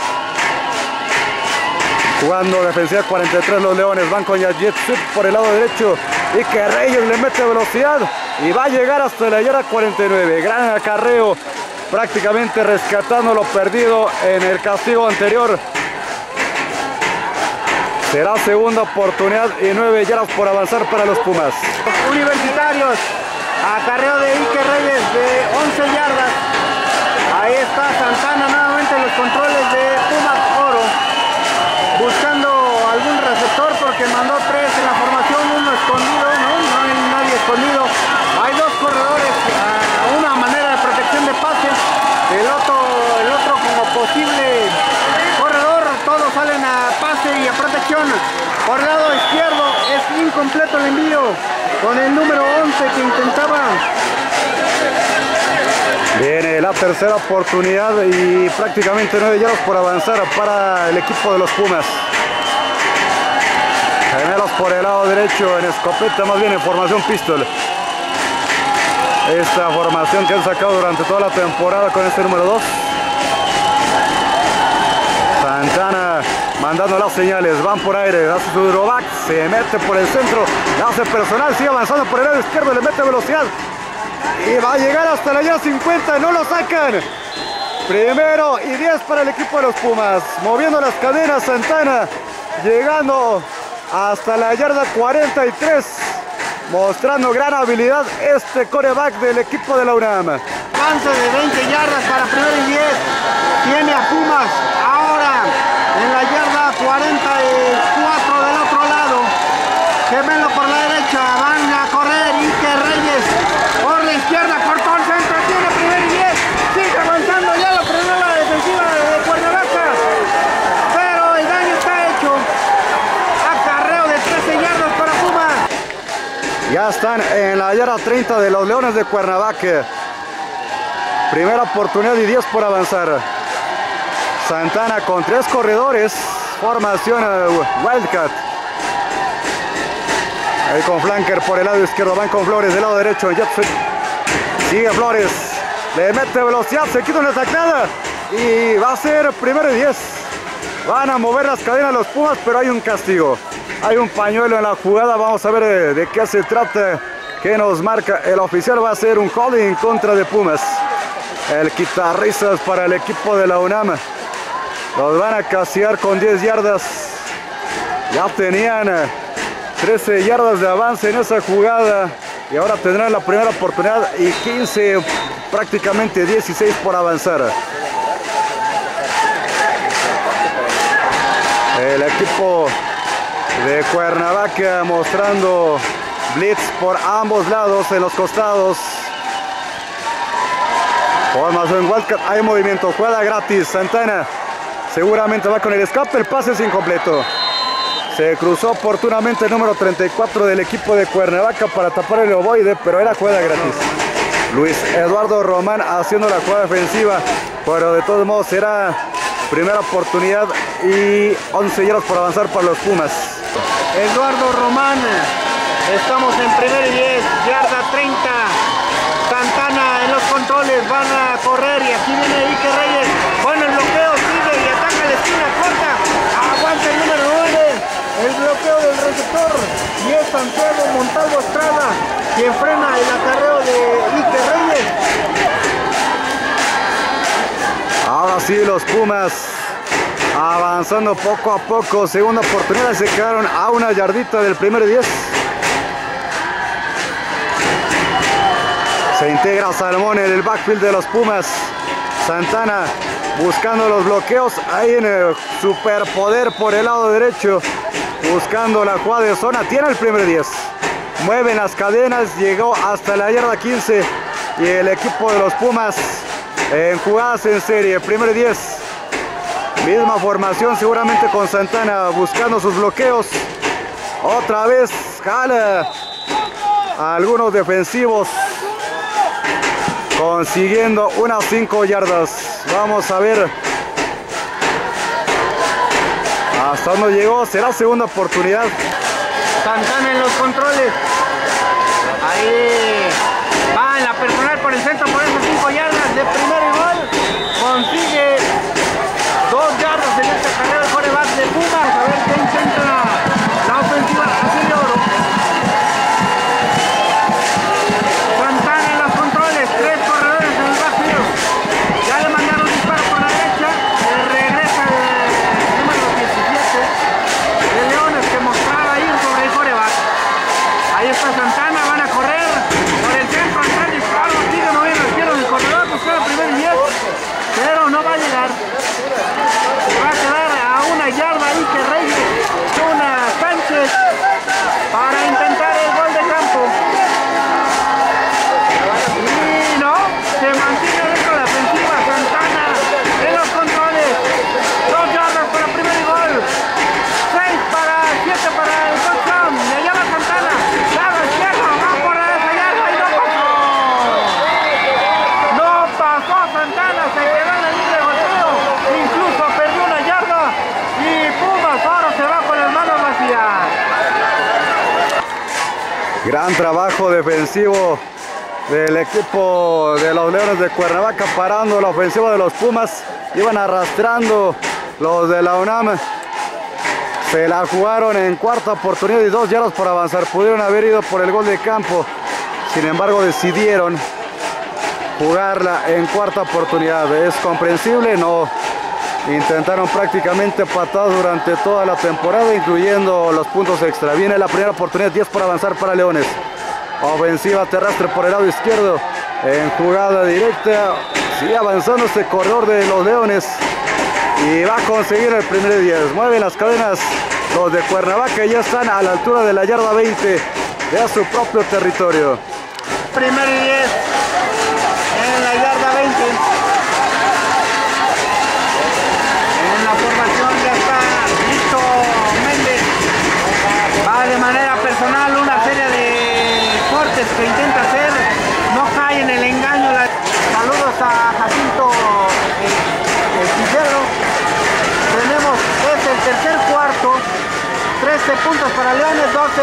Jugando defensiva 43 los Leones, van con Jet Sweep por el lado derecho. Y que Reyes le mete velocidad y va a llegar hasta la yarda 49. Gran acarreo, prácticamente rescatando lo perdido en el castigo anterior. Será segunda oportunidad y 9 yardas por avanzar para los Pumas. Universitarios Acarreo de Ike Reyes de 11 yardas. Ahí está Santana nuevamente en los controles de Pumas Oro. Buscando algún receptor porque mandó 3 en la formación, uno escondido, no hay nadie escondido. Hay 2 corredores, una manera de protección de pase, el otro como posible corredor, todos salen a pase y a protección. Por el lado izquierdo es incompleto el envío con el número 11 que intentaba. Viene la tercera oportunidad y prácticamente 9 yardas por avanzar para el equipo de los Pumas. Gemelos por el lado derecho en escopeta, más bien en formación pistol. Esta formación que han sacado durante toda la temporada con este número 2. Santana mandando las señales, van por aire, hace su drawback, se mete por el centro, hace personal, sigue avanzando por el lado izquierdo, le mete velocidad. Y va a llegar hasta la yarda 50, no lo sacan. Primero y 10 para el equipo de los Pumas. Moviendo las cadenas Santana, llegando hasta la yarda 43. Mostrando gran habilidad este quarterback del equipo de la UNAM. Avance de 20 yardas para primero y 10. Tiene a Pumas ahora en la yarda 44 del otro lado. Gemelo por la derecha, van a correr Ike Reyes por la izquierda, cortó el centro, tiene primero y 10, sigue avanzando, ya lo frenó la defensiva de Cuernavaca, pero el daño está hecho. Acarreo de 13 yardas para Pumas. Ya están en la yarda 30 de los Leones de Cuernavaca. Primera oportunidad y 10 por avanzar. Santana con 3 corredores, formación Wildcat. Ahí con flanker por el lado izquierdo, van con Flores del lado derecho. Sigue Flores, le mete velocidad, se quita una taclada y va a ser primero y 10. Van a mover las cadenas los Pumas, pero hay un castigo. Hay un pañuelo en la jugada, vamos a ver de qué se trata, que nos marca el oficial. Va a ser un holding en contra de Pumas. El quitarrisas para el equipo de la UNAM. Los van a castigar con 10 yardas. Ya tenían 13 yardas de avance en esa jugada y ahora tendrán la primera oportunidad y 15, prácticamente 16 por avanzar. El equipo de Cuernavaca mostrando blitz por ambos lados, en los costados. Formación Wildcat, hay movimiento, jugada gratis. Santana seguramente va con el escape, el pase es incompleto. Se cruzó oportunamente el número 34 del equipo de Cuernavaca para tapar el ovoide, pero era jugada gratis. Luis Eduardo Román haciendo la jugada defensiva, pero de todos modos será primera oportunidad y 11 yardas por avanzar para los Pumas. Eduardo Román, estamos en primer y 10, yarda 30. Santana en los controles, van a correr y aquí viene Ike Reyes. Bueno, el bloqueo sigue y ataca la esquina corta. Aguanta el número 9. El bloqueo del receptor y es Santiago Montalvo Estrada quien frena el acarreo de Ike Reyes. Ahora sí los Pumas avanzando poco a poco. Segunda oportunidad, se quedaron a una yardita del primer 10. Se integra Salmón en el backfield de los Pumas. Santana buscando los bloqueos. Ahí en el superpoder por el lado derecho. Buscando la jugada de zona. Tiene el primer 10. Mueven las cadenas. Llegó hasta la yarda 15. Y el equipo de los Pumas en jugadas en serie. Primer 10. Misma formación seguramente con Santana buscando sus bloqueos. Otra vez jala a algunos defensivos. Consiguiendo unas 5 yardas. Vamos a ver hasta dónde llegó. Será segunda oportunidad. Santana en los controles. Ahí va en la personal por el centro por esas 5 yardas de primer y gol. Consigue 2 yardas en este carrera de quarterback de Pumas. A ver qué intenta la ofensiva azul y oro. Santana en los controles. 3 corredores en el backfield. Ya le mandaron un disparo por la derecha. Regresa el número 17 de Leones que mostraba ir sobre el quarterback. Ahí está Santana, van a correr por el centro. Gran trabajo defensivo del equipo de los Leones de Cuernavaca, parando la ofensiva de los Pumas. Iban arrastrando los de la UNAM. Se la jugaron en cuarta oportunidad y 2 yardas por avanzar. Pudieron haber ido por el gol de campo. Sin embargo, decidieron jugarla en cuarta oportunidad. Es comprensible, no intentaron prácticamente patadas durante toda la temporada, incluyendo los puntos extra. Viene la primera oportunidad, 10 por avanzar para Leones. Ofensiva terrestre por el lado izquierdo, en jugada directa. Sigue avanzando este corredor de los Leones y va a conseguir el primer 10. Mueven las cadenas los de Cuernavaca y ya están a la altura de la yarda 20 de su propio territorio. Primer 10 en la yarda 20. En la formación ya está listo Méndez. Va de manera personal una serie de cortes que intenta hacer. No cae en el engaño. Saludos a Jacinto Quintero. Tenemos, es el tercer cuarto. 13 puntos para Leones, 12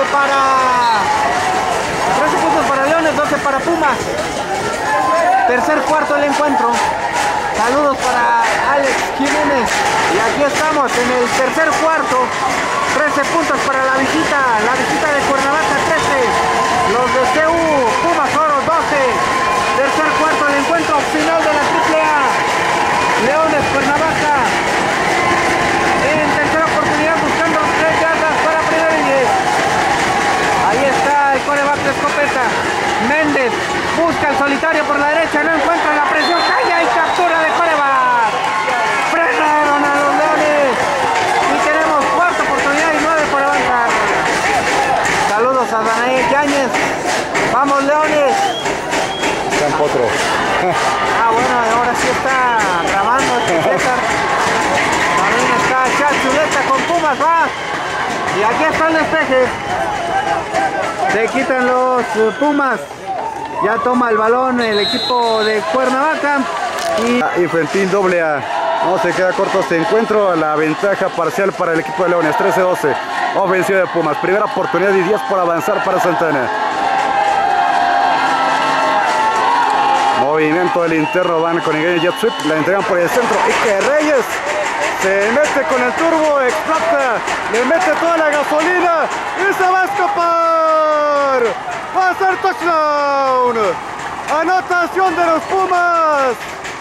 para Leones, 12 para Pumas. Tercer cuarto del encuentro. Saludos para Alex Jiménez. Y aquí estamos en el tercer cuarto. 13 puntos para la visita de Cuernavaca 13. Los de CU Pumas Oro 12. Tercer cuarto del encuentro final de la AAA. Leones Cuernavaca. En tercera oportunidad buscando 3 yardas para primero y 10. Ahí está el coreback de escopeta. Méndez busca el solitario por la derecha, no encuentra la presión, calla y captura de coreback. Frenaron a los Leones y tenemos cuarta oportunidad y 9 por avanzar. Saludos a Danae Yáñez. Vamos Leones. San Potro. Bueno, ahora sí está grabando César. También está Chachuleta con Pumas, va. Y aquí está el despeje. Se quitan los Pumas. Ya toma el balón el equipo de Cuernavaca. Y Infantil AA. No se queda corto este encuentro. La ventaja parcial para el equipo de Leones. 13-12. Ofensiva de Pumas. Primera oportunidad y 10 por avanzar para Santana. Movimiento del interno. Van con engaño jet sweep. La entregan por el centro. Y que Reyes se mete con el turbo. Explota. Le mete toda la gasolina. Y se va a escapar. Va a ser touchdown. Anotación de los Pumas.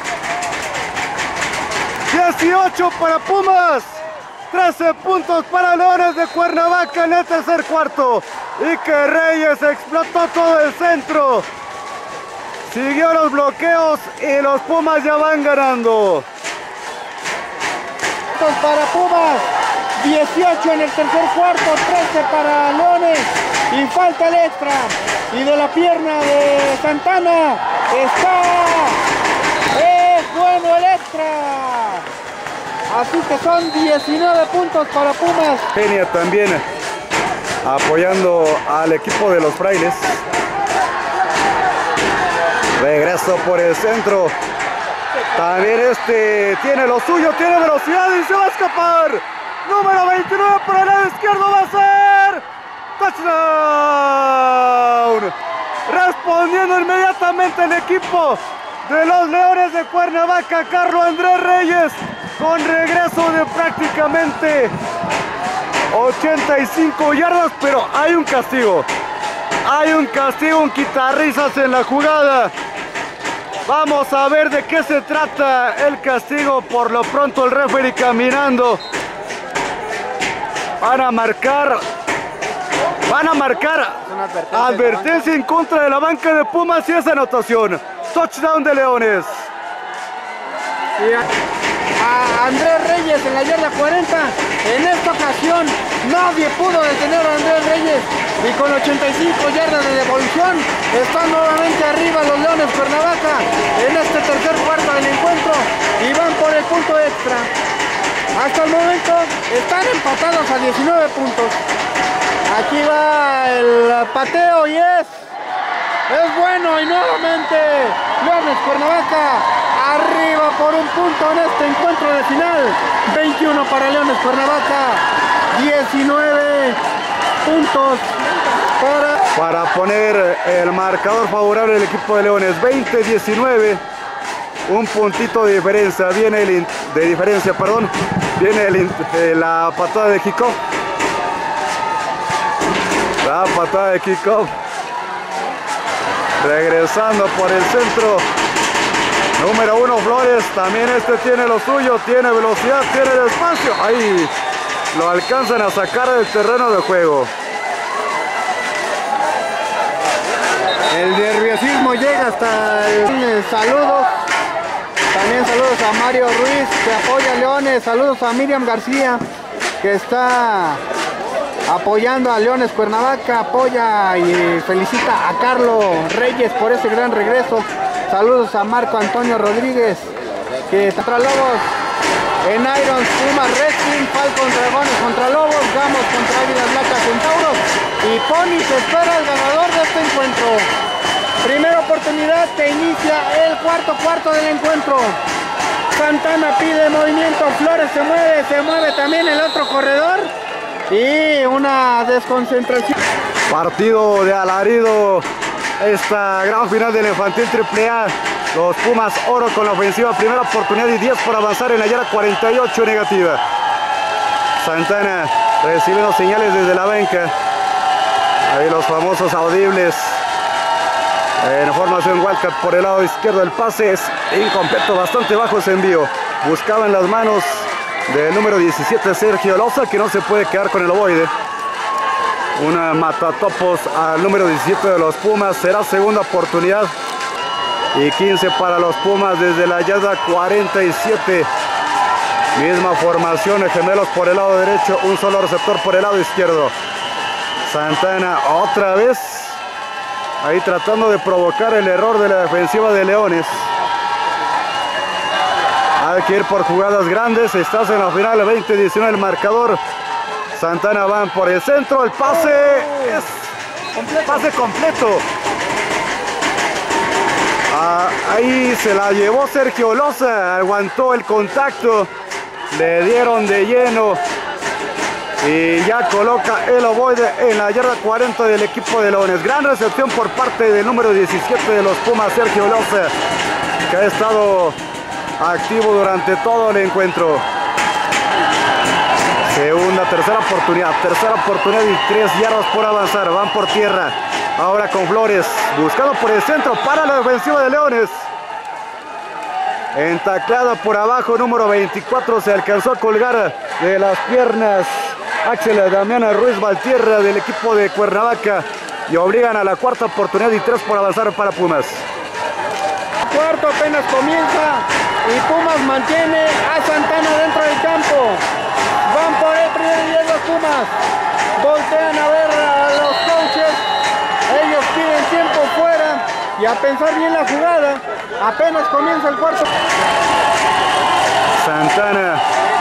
18 para Pumas. 13 puntos para Leones de Cuernavaca en el tercer cuarto. Y que Reyes explotó todo el centro. Siguió los bloqueos y los Pumas ya van ganando. Para Pumas. 18 en el tercer cuarto. 13 para Leones. Y falta el extra. Y de la pierna de Santana está. Es bueno el extra. Así que son 19 puntos para Pumas. Peña también apoyando al equipo de los Frailes. Regreso por el centro. También este tiene lo suyo, tiene velocidad y se va a escapar. Número 29 por el lado izquierdo va a ser touchdown. Respondiendo inmediatamente el equipo de los Leones de Cuernavaca, Carlos Andrés Reyes, con regreso de prácticamente 85 yardas, pero hay un castigo. Hay un castigo, un quitarrisas en la jugada. Vamos a ver de qué se trata el castigo. Por lo pronto el referee caminando. Van a marcar advertencia en contra de la banca de Pumas y esa anotación. Touchdown de Leones. A Andrés Reyes en la yarda 40. En esta ocasión nadie pudo detener a Andrés Reyes. Y con 85 yardas de devolución están nuevamente arriba los Leones Cuernavaca en este tercer cuarto del encuentro y van por el punto extra. Hasta el momento están empatados a 19 puntos. Aquí va el pateo y es bueno, y nuevamente Leones Cuernavaca arriba por un punto en este encuentro de final. 21 para Leones Cuernavaca, 19 puntos para poner el marcador favorable del equipo de Leones. 20-19. Un puntito de diferencia. Viene la patada de kickoff. La patada de kickoff. Regresando por el centro. Número 1 Flores. También este tiene lo suyo. Tiene velocidad, tiene el espacio. Ahí lo alcanzan a sacar del terreno de juego. El nerviosismo llega hasta el saludos. También saludos a Mario Ruiz, que apoya a Leones. Saludos a Miriam García, que está apoyando a Leones Cuernavaca. Apoya y felicita a Carlos Reyes por ese gran regreso. Saludos a Marco Antonio Rodríguez, que contra Lobos en Irons, Pumas Wrestling, Falcons Dragones contra Lobos, Gamos contra Águilas Blancas Centauros y Pony se espera el ganador de este encuentro. Primera oportunidad que inicia el cuarto del encuentro. Santana pide movimiento, Flores se mueve también el otro corredor y una desconcentración. Partido de alarido, esta gran final del infantil AAA. Los Pumas oro con la ofensiva, primera oportunidad y 10 por avanzar en la yarda 48 negativa. Santana recibiendo señales desde la banca. Ahí los famosos audibles. En formación Wildcat por el lado izquierdo, el pase es incompleto, bastante bajo ese envío. Buscaba en las manos del número 17 Sergio Loza, que no se puede quedar con el ovoide. Una matatopos al número 17 de los Pumas, será segunda oportunidad y 15 para los Pumas desde la yarda 47. Misma formación, gemelos por el lado derecho, un solo receptor por el lado izquierdo. Santana otra vez ahí tratando de provocar el error de la defensiva de Leones. Hay que ir por jugadas grandes. Estás en la final, 20-19 el marcador. Santana van por el centro, el pase es pase completo. Ahí se la llevó Sergio Loza, aguantó el contacto, le dieron de lleno y ya coloca el ovoide en la yarda 40 del equipo de Leones. Gran recepción por parte del número 17 de los Pumas, Sergio Loza, que ha estado activo durante todo el encuentro. Tercera oportunidad y 3 yardas por avanzar. Van por tierra, ahora con Flores, buscado por el centro para la defensiva de Leones. Entaclada por abajo, número 24, se alcanzó a colgar de las piernas Axel Damiana Ruiz Valtierra del equipo de Cuernavaca y obligan a la cuarta oportunidad y 3 por avanzar para Pumas. Cuarto apenas comienza y Pumas mantiene a Santana dentro del campo. Van por el primer 10 los Pumas. Voltean a ver a los coaches. Ellos piden tiempo fuera y a pensar bien la jugada. Apenas comienza el cuarto. Santana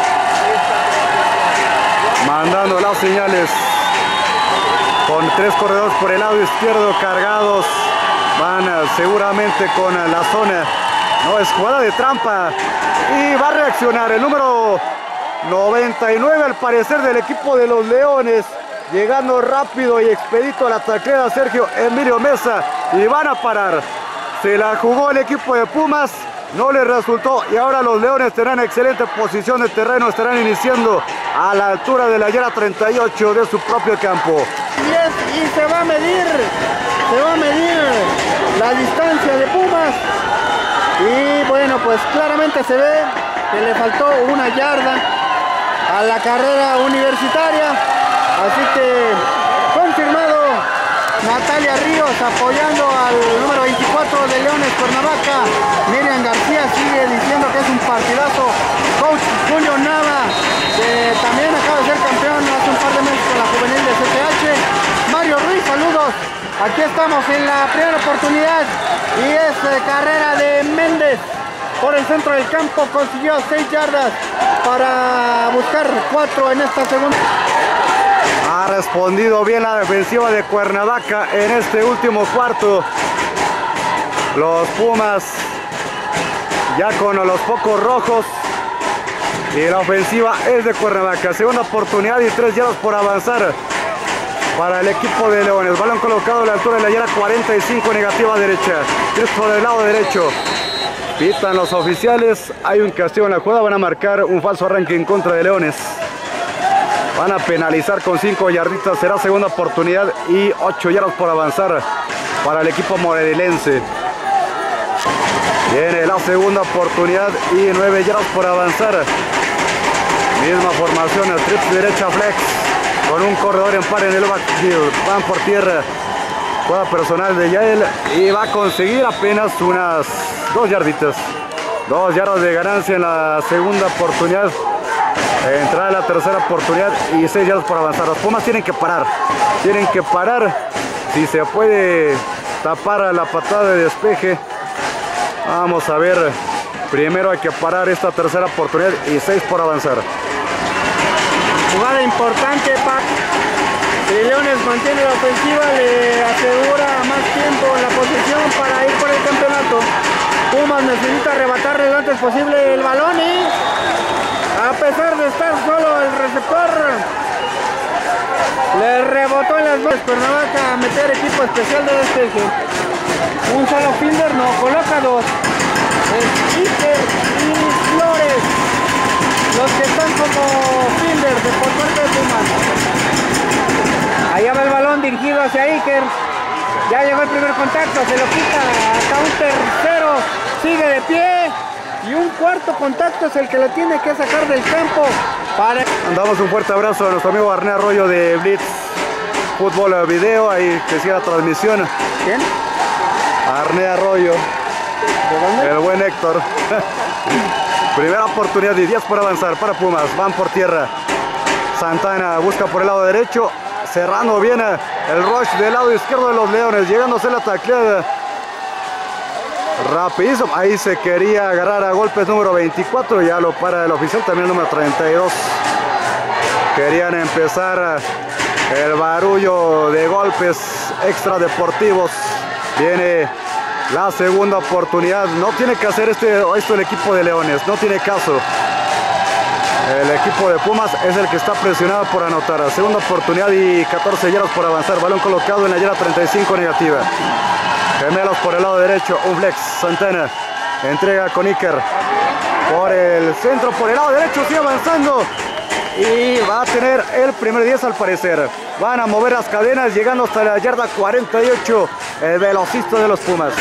mandando las señales con 3 corredores por el lado izquierdo cargados. Van seguramente con la zona. No, es jugada de trampa y va a reaccionar el número 99 al parecer del equipo de los Leones, llegando rápido y expedito a la taclea Sergio Emilio Mesa y van a parar. Se la jugó el equipo de Pumas, no les resultó y ahora los Leones tendrán excelente posición de terreno, estarán iniciando a la altura de la yarda 38 de su propio campo. Y se va a medir la distancia de Pumas y bueno, pues claramente se ve que le faltó una yarda a la carrera universitaria, así que confirmado. Natalia Ríos apoyando al número 24 de Leones Cuernavaca. Miriam García sigue diciendo que es un partidazo. Coach Julio Nava, que también acaba de ser campeón hace un par de meses con la juvenil de CTH. Mario Ruiz, saludos. Aquí estamos en la primera oportunidad y es carrera de Méndez. Por el centro del campo consiguió 6 yardas para buscar 4 en esta segunda. Ha respondido bien la defensiva de Cuernavaca en este último cuarto. Los Pumas ya con los focos rojos y la ofensiva es de Cuernavaca. Segunda oportunidad y 3 yardas por avanzar. para el equipo de Leones. Balón colocado a la altura de la yarda 45, negativa derecha. Cristo del lado derecho. Pitan los oficiales. Hay un castigo en la jugada. Van a marcar un falso arranque en contra de Leones. Van a penalizar con 5 yarditas. Será segunda oportunidad y 8 yardas por avanzar para el equipo morelense. Viene la segunda oportunidad y 9 yardas por avanzar. Misma formación, el trips derecha flex. Con un corredor en par en el backfield. Van por tierra. Jugada personal de Yael. Y va a conseguir apenas unas 2 yarditas. 2 yardas de ganancia en la segunda oportunidad. Entrada la tercera oportunidad y 6 yardas por avanzar. Los Pumas tienen que parar. Tienen que parar. Si se puede tapar a la patada de despeje. Vamos a ver. Primero hay que parar esta tercera oportunidad y 6 por avanzar. Jugada importante, Pac. Si Leones mantiene la ofensiva, le asegura más tiempo en la posición para ir por el campeonato. Pumas necesita arrebatarle lo antes posible el balón y a pesar de estar solo el receptor, le rebotó en las manos. Cuernavaca a meter equipo especial de despeje. Un solo fielder, no, coloca 2. Es Iker y Flores los que están como fielders por parte de Pumas. Allá va el balón dirigido hacia Iker. Ya llegó el primer contacto, se lo quita hasta un tercero, sigue de pie. Y un cuarto contacto es el que lo tiene que sacar del campo. Mandamos un fuerte abrazo a nuestro amigo Arné Arroyo de Blitz Fútbol Video, ahí que sigue la transmisión. ¿Quién? Arné Arroyo. ¿De dónde? El buen Héctor. Primera oportunidad y 10 por avanzar para Pumas. Van por tierra. Santana busca por el lado derecho. Cerrando bien el rush del lado izquierdo de los Leones. Llegándose la tacleada. Rapidísimo. Ahí se quería agarrar a golpes número 24. Ya lo para el oficial. También el número 32. Querían empezar el barullo de golpes extradeportivos. Viene la segunda oportunidad. No tiene que hacer esto el equipo de Leones. No tiene caso. El equipo de Pumas es el que está presionado por anotar. Segunda oportunidad y 14 yardas por avanzar. Balón colocado en la yarda 35 negativa. Gemelos por el lado derecho. Un flex. Santana entrega con Iker. Por el centro, por el lado derecho. Sigue avanzando. Y va a tener el primer 10 al parecer. Van a mover las cadenas llegando hasta la yarda 48. El velocista de los Pumas.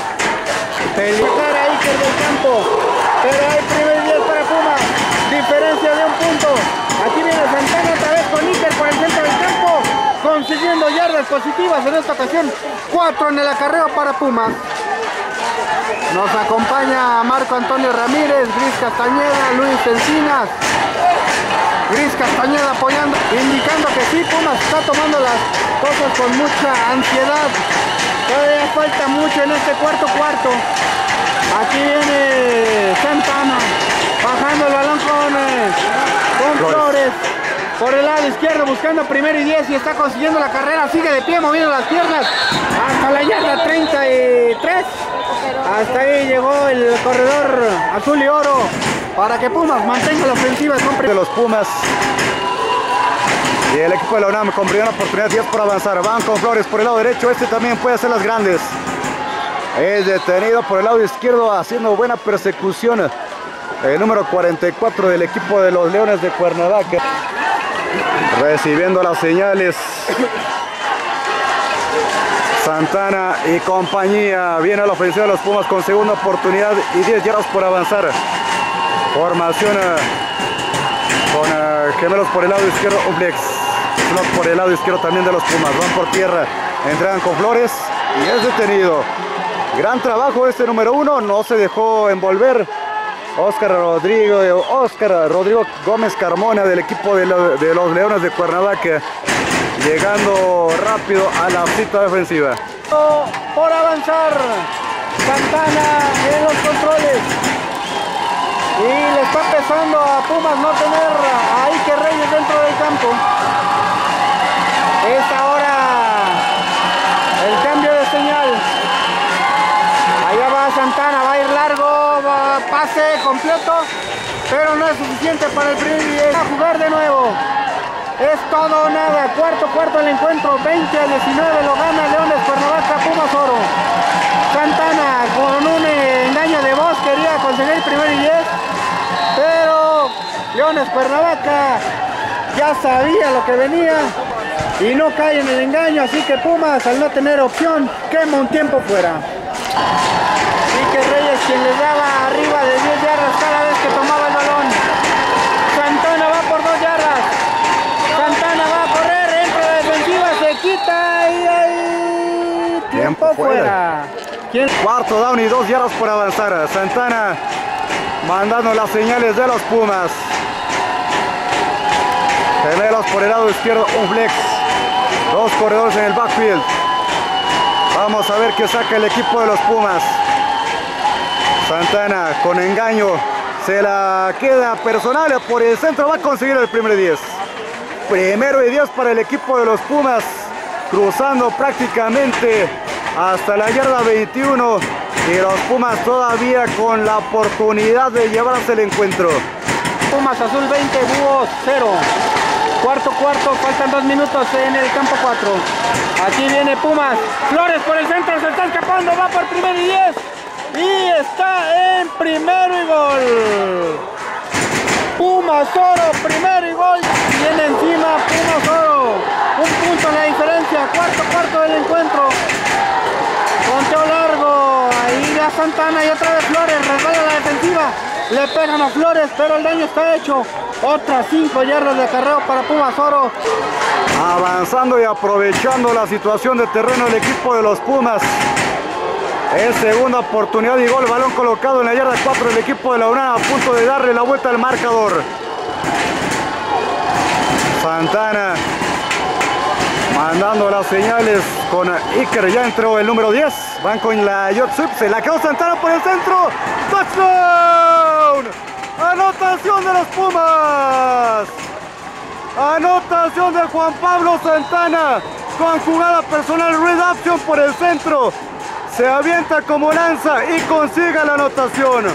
Pelicar a Iker del campo. Pero hay primer 10 para Pumas. Diferencia de un punto. Aquí viene Santana otra vez con Iker por el centro del campo. Consiguiendo yardas positivas en esta ocasión. 4 en el acarreo para Pumas. Nos acompaña Marco Antonio Ramírez, Gris Castañeda, Luis Encinas. Gris Castañeda apoyando, indicando que sí, Pumas está tomando las cosas con mucha ansiedad. Todavía falta mucho en este cuarto. Aquí viene Santana, bajando el balón con Flores. Por el lado izquierdo, buscando primero y 10 y está consiguiendo la carrera. Sigue de pie, moviendo las piernas hasta la yarda 33. Hasta ahí llegó el corredor azul y oro para que Pumas mantenga la ofensiva de los Pumas. Y el equipo de la UNAM con primera oportunidad, 10 por avanzar. Van con Flores por el lado derecho. Este también puede hacer las grandes. Es detenido por el lado izquierdo, haciendo buena persecución. El número 44 del equipo de los Leones de Cuernavaca. Recibiendo las señales. Santana y compañía. Viene a la ofensiva de los Pumas con segunda oportunidad y 10 yardas por avanzar. Formación con gemelos por el lado izquierdo. Un flex. Por el lado izquierdo también de los Pumas. Van por tierra. Entregan con Flores y es detenido. Gran trabajo este número 1. No se dejó envolver. Óscar Rodrigo Gómez Carmona del equipo de los Leones de Cuernavaca. Llegando rápido a la cita defensiva. Por avanzar. Santana en los controles. Y le está pesando a Pumas no tener a Iker Reyes dentro del campo. Es ahora el cambio de señal. Allá va Santana, va a ir largo, pase completo, pero no es suficiente para el primer 10. A jugar de nuevo. es todo o nada. Cuarto el encuentro, 20-19 lo gana Leones Cuernavaca, Pumas Oro. Santana con un engaño de voz quería conseguir el primer y 10, pero Leones Cuernavaca ya sabía lo que venía y no cae en el engaño, así que Pumas, al no tener opción, quema un tiempo fuera. Quique Reyes, quien les daba arriba de 10 yardas cada vez que tomaba el balón. Santana va por 2 yardas. Santana va a correr, entra la defensiva, se quita y ahí tiempo fuera. Cuarto down y 2 yardas por avanzar. Santana mandando las señales de los Pumas. Gemelos por el lado izquierdo, un flex. 2 corredores en el backfield. Vamos a ver qué saca el equipo de los Pumas. Santana con engaño. Se la queda personal por el centro. Va a conseguir el primer 10. Primero y 10 para el equipo de los Pumas. Cruzando prácticamente hasta la yarda 21. Y los Pumas todavía con la oportunidad de llevarse el encuentro. Pumas azul 20, Búhos 0. Cuarto, faltan 2 minutos en el campo 4. Aquí viene Pumas. Flores por el centro, se está escapando, va por primero y 10. Y está en primero y gol. Pumas Oro, primero y gol. Viene encima Pumas Oro. Un punto en la diferencia. Cuarto del encuentro. Conteo largo. Ahí va Santana y otra vez Flores. Resbala la defensiva. Le pegan a Flores, pero el daño está hecho. Otras 5 yardas de acarreo para Pumas Oro. Avanzando y aprovechando la situación de terreno el equipo de los Pumas. Es segunda oportunidad y gol. Balón colocado en la yarda 4 del equipo de la UNAM, a punto de darle la vuelta al marcador. Santana mandando las señales con Iker. Ya entró el número 10. Van con la Yacht Sweep. Se la quedó Santana por el centro. ¡Touchdown! Anotación de los Pumas. Anotación de Juan Pablo Santana con jugada personal, red option por el centro. Se avienta como lanza y consigue la anotación.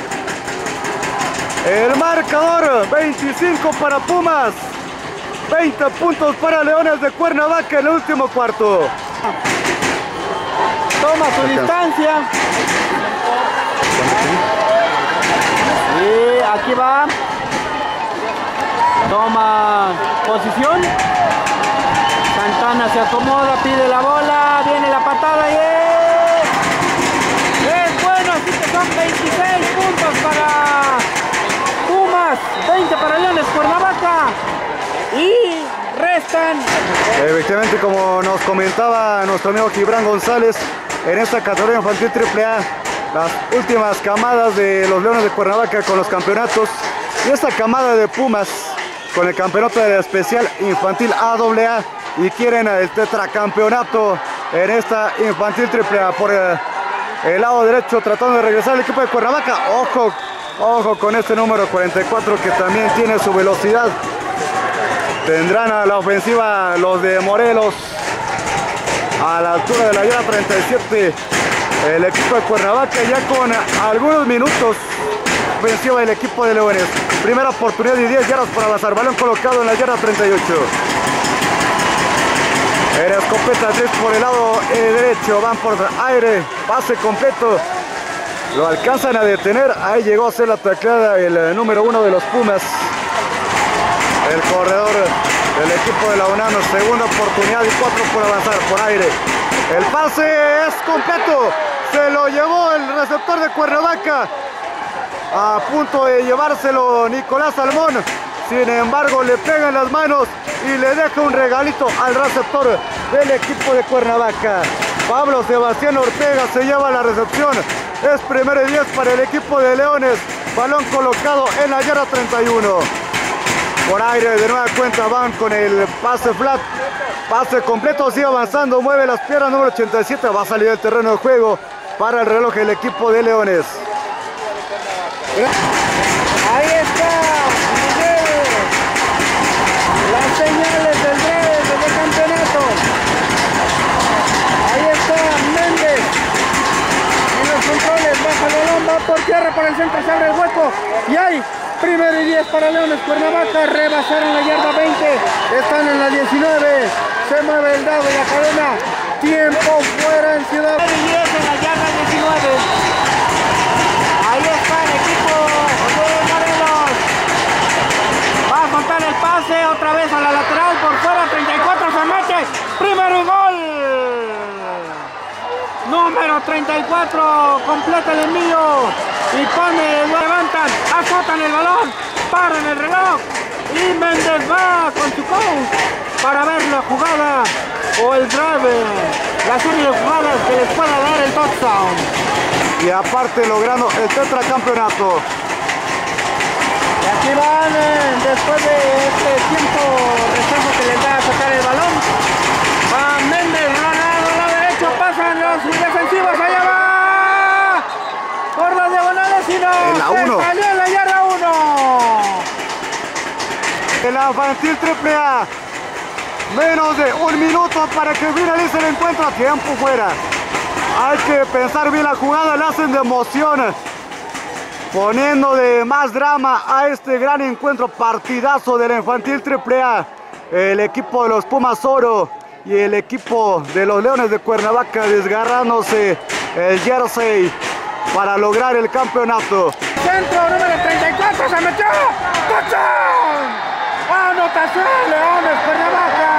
El marcador 25 para Pumas, 20 puntos para Leones de Cuernavaca en el último cuarto. Toma su distancia. Y aquí va. Toma posición. Santana se acomoda, pide la bola, viene la patada y es bueno, así que son 26 puntos para Pumas, 20 para Leones Cuernavaca y restan. Efectivamente, como nos comentaba nuestro amigo Gibran González, en esta categoría infantil AAA, las últimas camadas de los Leones de Cuernavaca con los campeonatos y esta camada de Pumas con el campeonato de especial infantil AAA y quieren el tetracampeonato en esta infantil AAA. Por el lado derecho tratando de regresar el equipo de Cuernavaca. Ojo con este número 44 que también tiene su velocidad. Tendrán a la ofensiva los de Morelos a la altura de la yarda 37. El equipo de Cuernavaca ya con algunos minutos. Ofensiva del equipo de Leones. Primera oportunidad y 10 yardas para avanzar. Balón colocado en la yarda 38. En escopeta 3 por el lado derecho. Van por aire. Pase completo. Lo alcanzan a detener. Ahí llegó a ser la tacleada el número 1 de los Pumas. El corredor del equipo de la UNAM. Segunda oportunidad y 4 por avanzar por aire. El pase es completo. Se lo llevó el receptor de Cuernavaca. A punto de llevárselo Nicolás Salmón. Sin embargo, le pega en las manos y le deja un regalito al receptor del equipo de Cuernavaca. Pablo Sebastián Ortega se lleva la recepción. Es primero y 10 para el equipo de Leones. Balón colocado en la yarda 31. Por aire de nueva cuenta van con el pase flat. Pase completo, sigue avanzando, mueve las piernas, número 87. Va a salir del terreno de juego para el reloj del equipo de Leones. Ahí está Miguel. Las señales del breve de campeonato. Ahí está Méndez. En los controles baja el balón, va por tierra, por el centro se abre el hueco. Y hay primero y 10 para Leones Cuernavaca. Rebasaron la yarda 20. Están en la 19. Se mueve el dado de la cadena. Tiempo fuera en Ciudad. En la yarda 19. Ahí está el equipo de Morelos. Va a soltar el pase otra vez a la lateral por fuera. 34 se mete. Primero gol. Número 34. Completa el envío. Y levantan. Azotan el balón. Paran el reloj. Y Méndez va con su coach para ver la jugada o el drive, la serie de jugadas que les pueda dar el touchdown. Y aparte logrando el tetracampeonato. Y aquí van, después de este tiempo receso que les da a sacar el balón, va Méndez, al lado derecho, pasan los defensivos, allá va, por las diagonales y no, se salió en la yarda 1. En la infantil AAA, menos de un minuto para que finalice el encuentro, a tiempo fuera. Hay que pensar bien la jugada, le hacen de emoción, poniendo de más drama a este gran encuentro, partidazo de la infantil AAA. El equipo de los Pumas Oro y el equipo de los Leones de Cuernavaca desgarrándose el jersey para lograr el campeonato. Centro número 34, se metió, ¡touchdown! Anotación, Leones, Cuernavaca.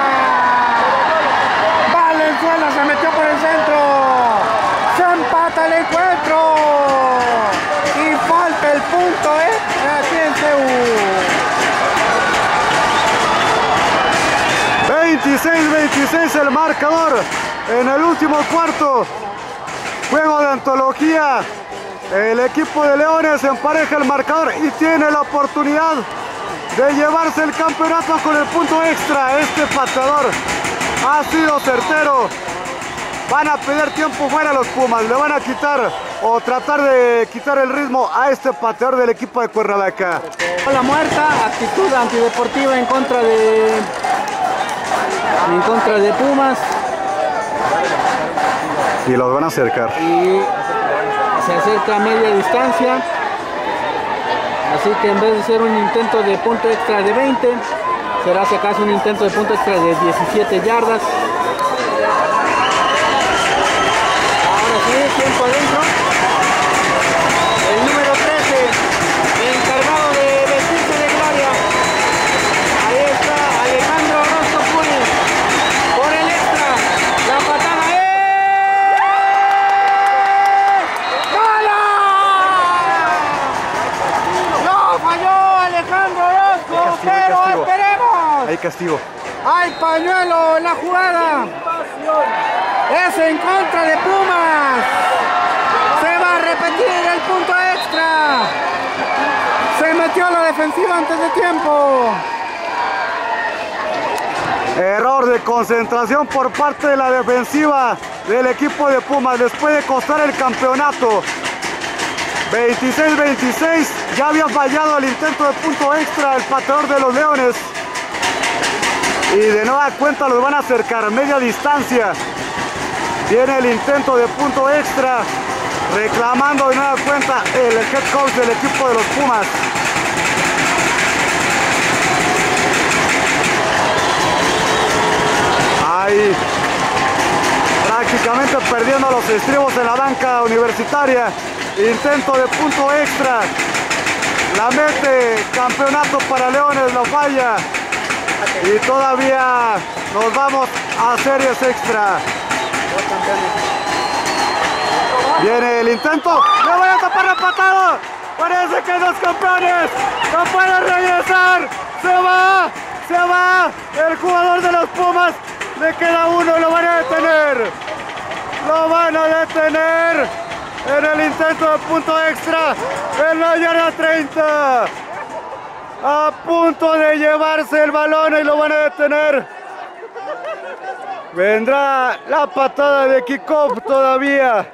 Valenzuela se metió por el centro. Se empata el encuentro. Y falta el punto aquí en CU. 26-26 el marcador en el último cuarto. Juego de antología. El equipo de Leones empareja el marcador y tiene la oportunidad de llevarse el campeonato con el punto extra. Este pateador ha sido certero. Van a pedir tiempo fuera los Pumas, le van a quitar o tratar de quitar el ritmo a este pateador del equipo de Cuernavaca. La muerta, actitud antideportiva en contra de Pumas. Y los van a acercar. Y se acerca a media distancia. Así que en vez de ser un intento de punto extra de 20, será si acaso un intento de punto extra de 17 yardas. Ahora sí, tiempo adentro. El número 13, encargado de vestirse de gloria. Ahí está Alejandro Orozco Puri. Por el extra, la patada es... Falló Alejandro Orozco, pero esperemos. Hay castigo. Hay pañuelo en la jugada. Es en contra de Pumas. Se va a repetir el punto extra. Se metió a la defensiva antes de tiempo. Error de concentración por parte de la defensiva del equipo de Pumas. Les puede costar el campeonato. 26-26, ya había fallado el intento de punto extra el pateador de los Leones. Y de nueva cuenta los van a acercar, media distancia. Viene el intento de punto extra, reclamando de nueva cuenta el head coach del equipo de los Pumas. Ahí, prácticamente perdiendo los estribos en la banca universitaria. Intento de punto extra, la mete, campeonato para Leones, lo falla y todavía nos vamos a series extra. Viene el intento, le voy a tapar la patada, parece que los campeones no pueden regresar, se va, el jugador de los Pumas, le queda uno, lo van a detener. En el intento de punto extra, en la yarda 30, a punto de llevarse el balón y lo van a detener. Vendrá la patada de kickoff todavía.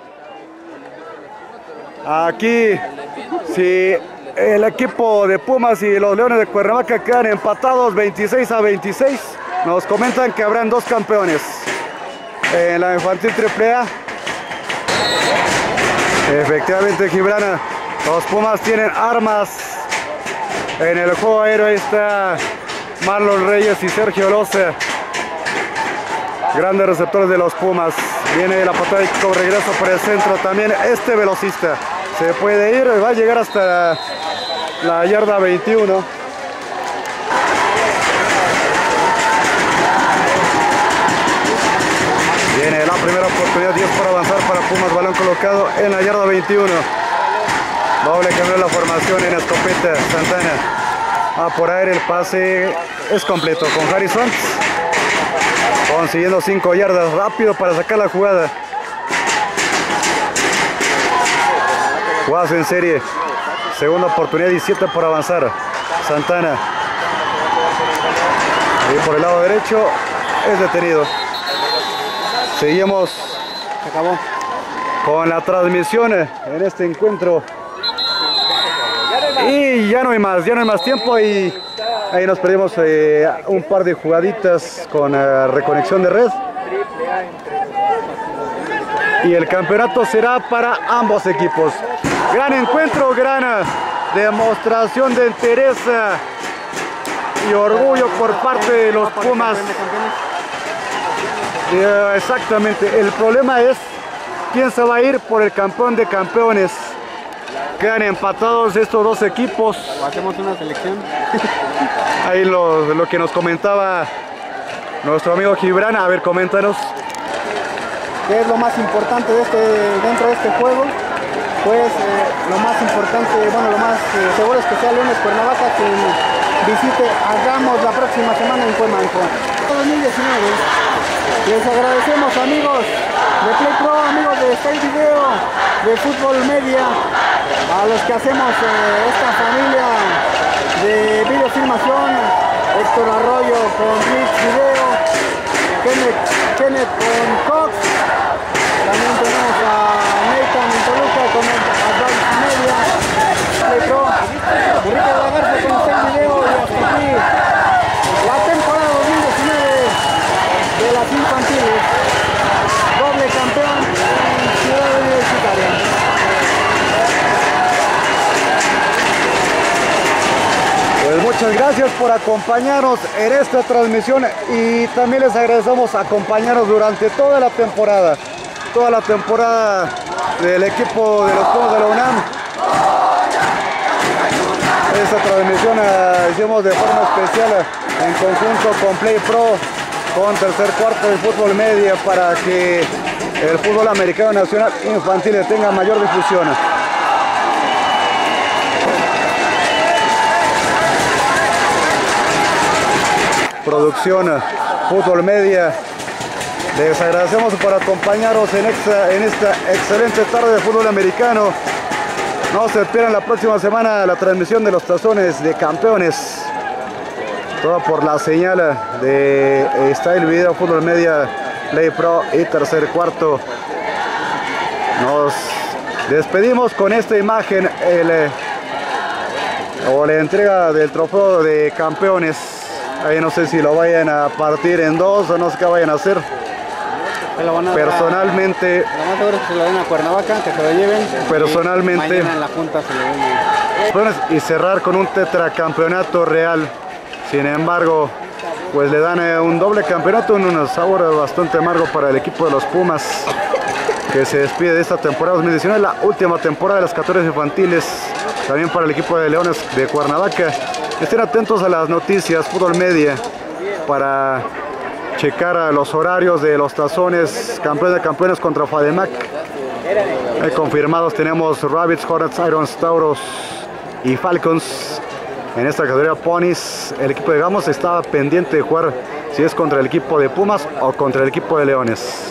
Aquí, si el equipo de Pumas y los Leones de Cuernavaca quedan empatados 26-26, nos comentan que habrán dos campeones en la infantil AAA. Efectivamente, Gibrana, los Pumas tienen armas en el juego aéreo. Ahí está Marlon Reyes y Sergio Loza. Grandes receptores de los Pumas. Viene la patada con regreso por el centro. También este velocista se puede ir, va a llegar hasta la yarda 21. Viene la primera oportunidad, 10 para avanzar para Pumas, balón colocado en la yarda 21. Doble cambio de la formación en escopeta, Santana. Por aire, el pase es completo con Harrison. Consiguiendo 5 yardas, rápido para sacar la jugada. Jugadas en serie. Segunda oportunidad, 17 por avanzar. Santana. Y por el lado derecho es detenido. Seguimos. Se acabó. Con la transmisión en este encuentro. Y ya no hay más tiempo y ahí nos perdimos un par de jugaditas con reconexión de red. Y el campeonato será para ambos equipos. Gran encuentro, gran demostración de interés y orgullo por parte de los Pumas. Exactamente, el problema es quién se va a ir por el campeón de campeones. Quedan empatados estos dos equipos. ¿O hacemos una selección? Ahí lo que nos comentaba nuestro amigo Gibran. A ver, coméntanos. ¿Qué es lo más importante dentro de este juego? Pues lo más importante, bueno, lo más seguro es que sea Leones Cuernavaca quien visite a Ramos la próxima semana en Cuernavaca. 2019. Les agradecemos, amigos de Play Pro, amigos de Style Video, de Fútbol Media, a los que hacemos esta familia de videofilmación, Héctor Arroyo con Rich Video, Kenneth con Cox, también tenemos a Nathan en Toluca con Advanced Media, Play Pro, Enrique de la Garza con Style Video y hasta aquí la temporada 2019 de las infantiles, doble campeón en Ciudad Universitaria. Pues muchas gracias por acompañarnos en esta transmisión y también les agradecemos acompañarnos durante toda la temporada del equipo de los Pumas de la UNAM. Esta transmisión la hicimos de forma especial en conjunto con Play Pro, con Tercer Cuarto de Fútbol Media, para que el fútbol americano nacional infantil tenga mayor difusión. Producción Fútbol Media, les agradecemos por acompañarnos en esta excelente tarde de fútbol americano. No se pierdan la próxima semana la transmisión de los tazones de campeones, todo por la señal de Style Video, Fútbol Media, Play Pro y Tercer Cuarto. Nos despedimos con esta imagen, la entrega del trofeo de campeones. Ahí no sé si lo vayan a partir en dos o no sé qué vayan a hacer. Personalmente, lo más seguro es que se lo den a Cuernavaca, que se lo lleven. Personalmente, mañana en la junta se lo den. Y cerrar con un tetracampeonato real. Sin embargo, pues le dan un doble campeonato, un sabor bastante amargo para el equipo de los Pumas, que se despide de esta temporada 2019, la última temporada de las categorías infantiles. También para el equipo de Leones de Cuernavaca. Estén atentos a las noticias Fútbol Media para checar a los horarios de los tazones campeones de campeones contra FADEMAC. Confirmados tenemos Rabbits, Hornets, Irons, Tauros y Falcons. En esta categoría Ponies, el equipo de Gamos estaba pendiente de jugar si es contra el equipo de Pumas o contra el equipo de Leones.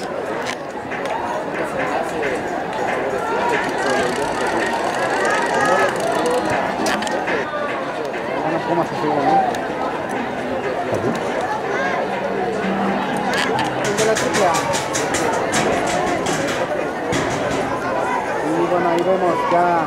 Y bueno, ahí vemos ya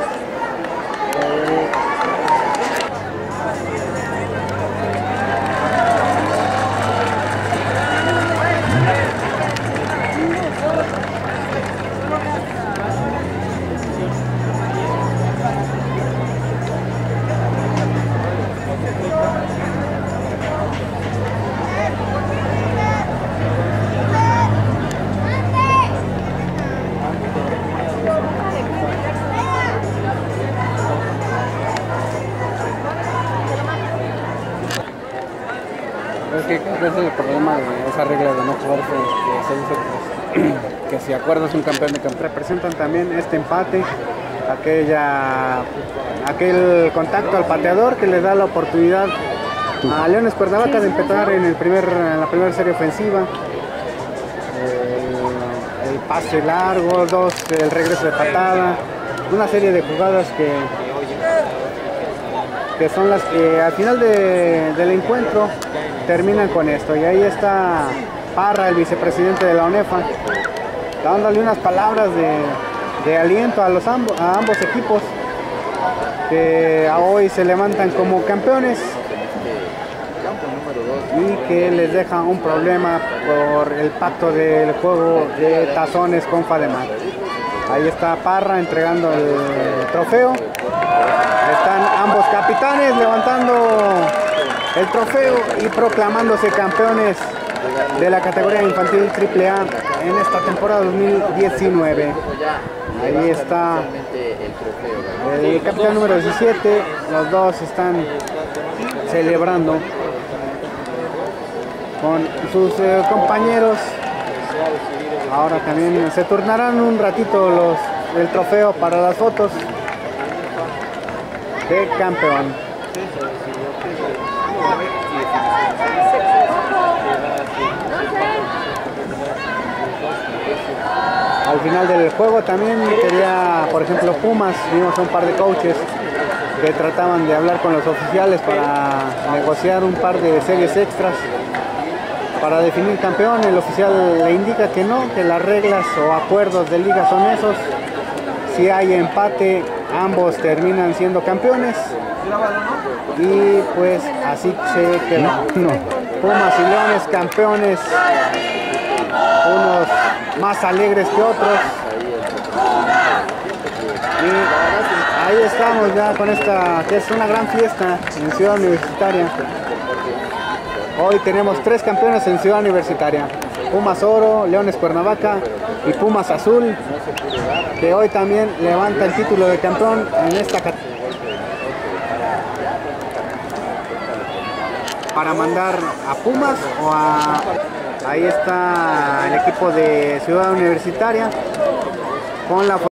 que ese es el problema de esa regla de no jugar, que se dice que si acuerdas un campeón de campeón. Representan también este empate, aquel contacto al pateador que le da la oportunidad a Leones Cuernavaca de empatar en la primera serie ofensiva. El pase largo, el regreso de patada, una serie de jugadas que son las que al final del encuentro terminan con esto. Y ahí está Parra, el vicepresidente de la ONEFA, dándole unas palabras de aliento a ambos equipos, que hoy se levantan como campeones y que les deja un problema por el pacto del juego de tazones con Fademar. Ahí está Parra entregando el trofeo. Están ambos capitanes levantando el trofeo y proclamándose campeones de la categoría infantil AAA en esta temporada 2019. Ahí está el capitán número 17. Los dos están celebrando con sus compañeros. Ahora también se turnarán un ratito el trofeo para las fotos de campeón. Al final del juego también quería, por ejemplo, Pumas, vimos a un par de coaches que trataban de hablar con los oficiales para negociar un par de series extras para definir campeón. El oficial le indica que no, que las reglas o acuerdos de liga son esos. Si hay empate, ambos terminan siendo campeones. Y pues así se quedó. Pumas y Leones campeones, unos más alegres que otros. Y ahí estamos ya con esta, que es una gran fiesta en Ciudad Universitaria. Hoy tenemos 3 campeones en Ciudad Universitaria: Pumas Oro, Leones Cuernavaca y Pumas Azul, que hoy también levanta el título de campeón en esta categoría. Para mandar a Pumas o a... Ahí está el equipo de Ciudad Universitaria con la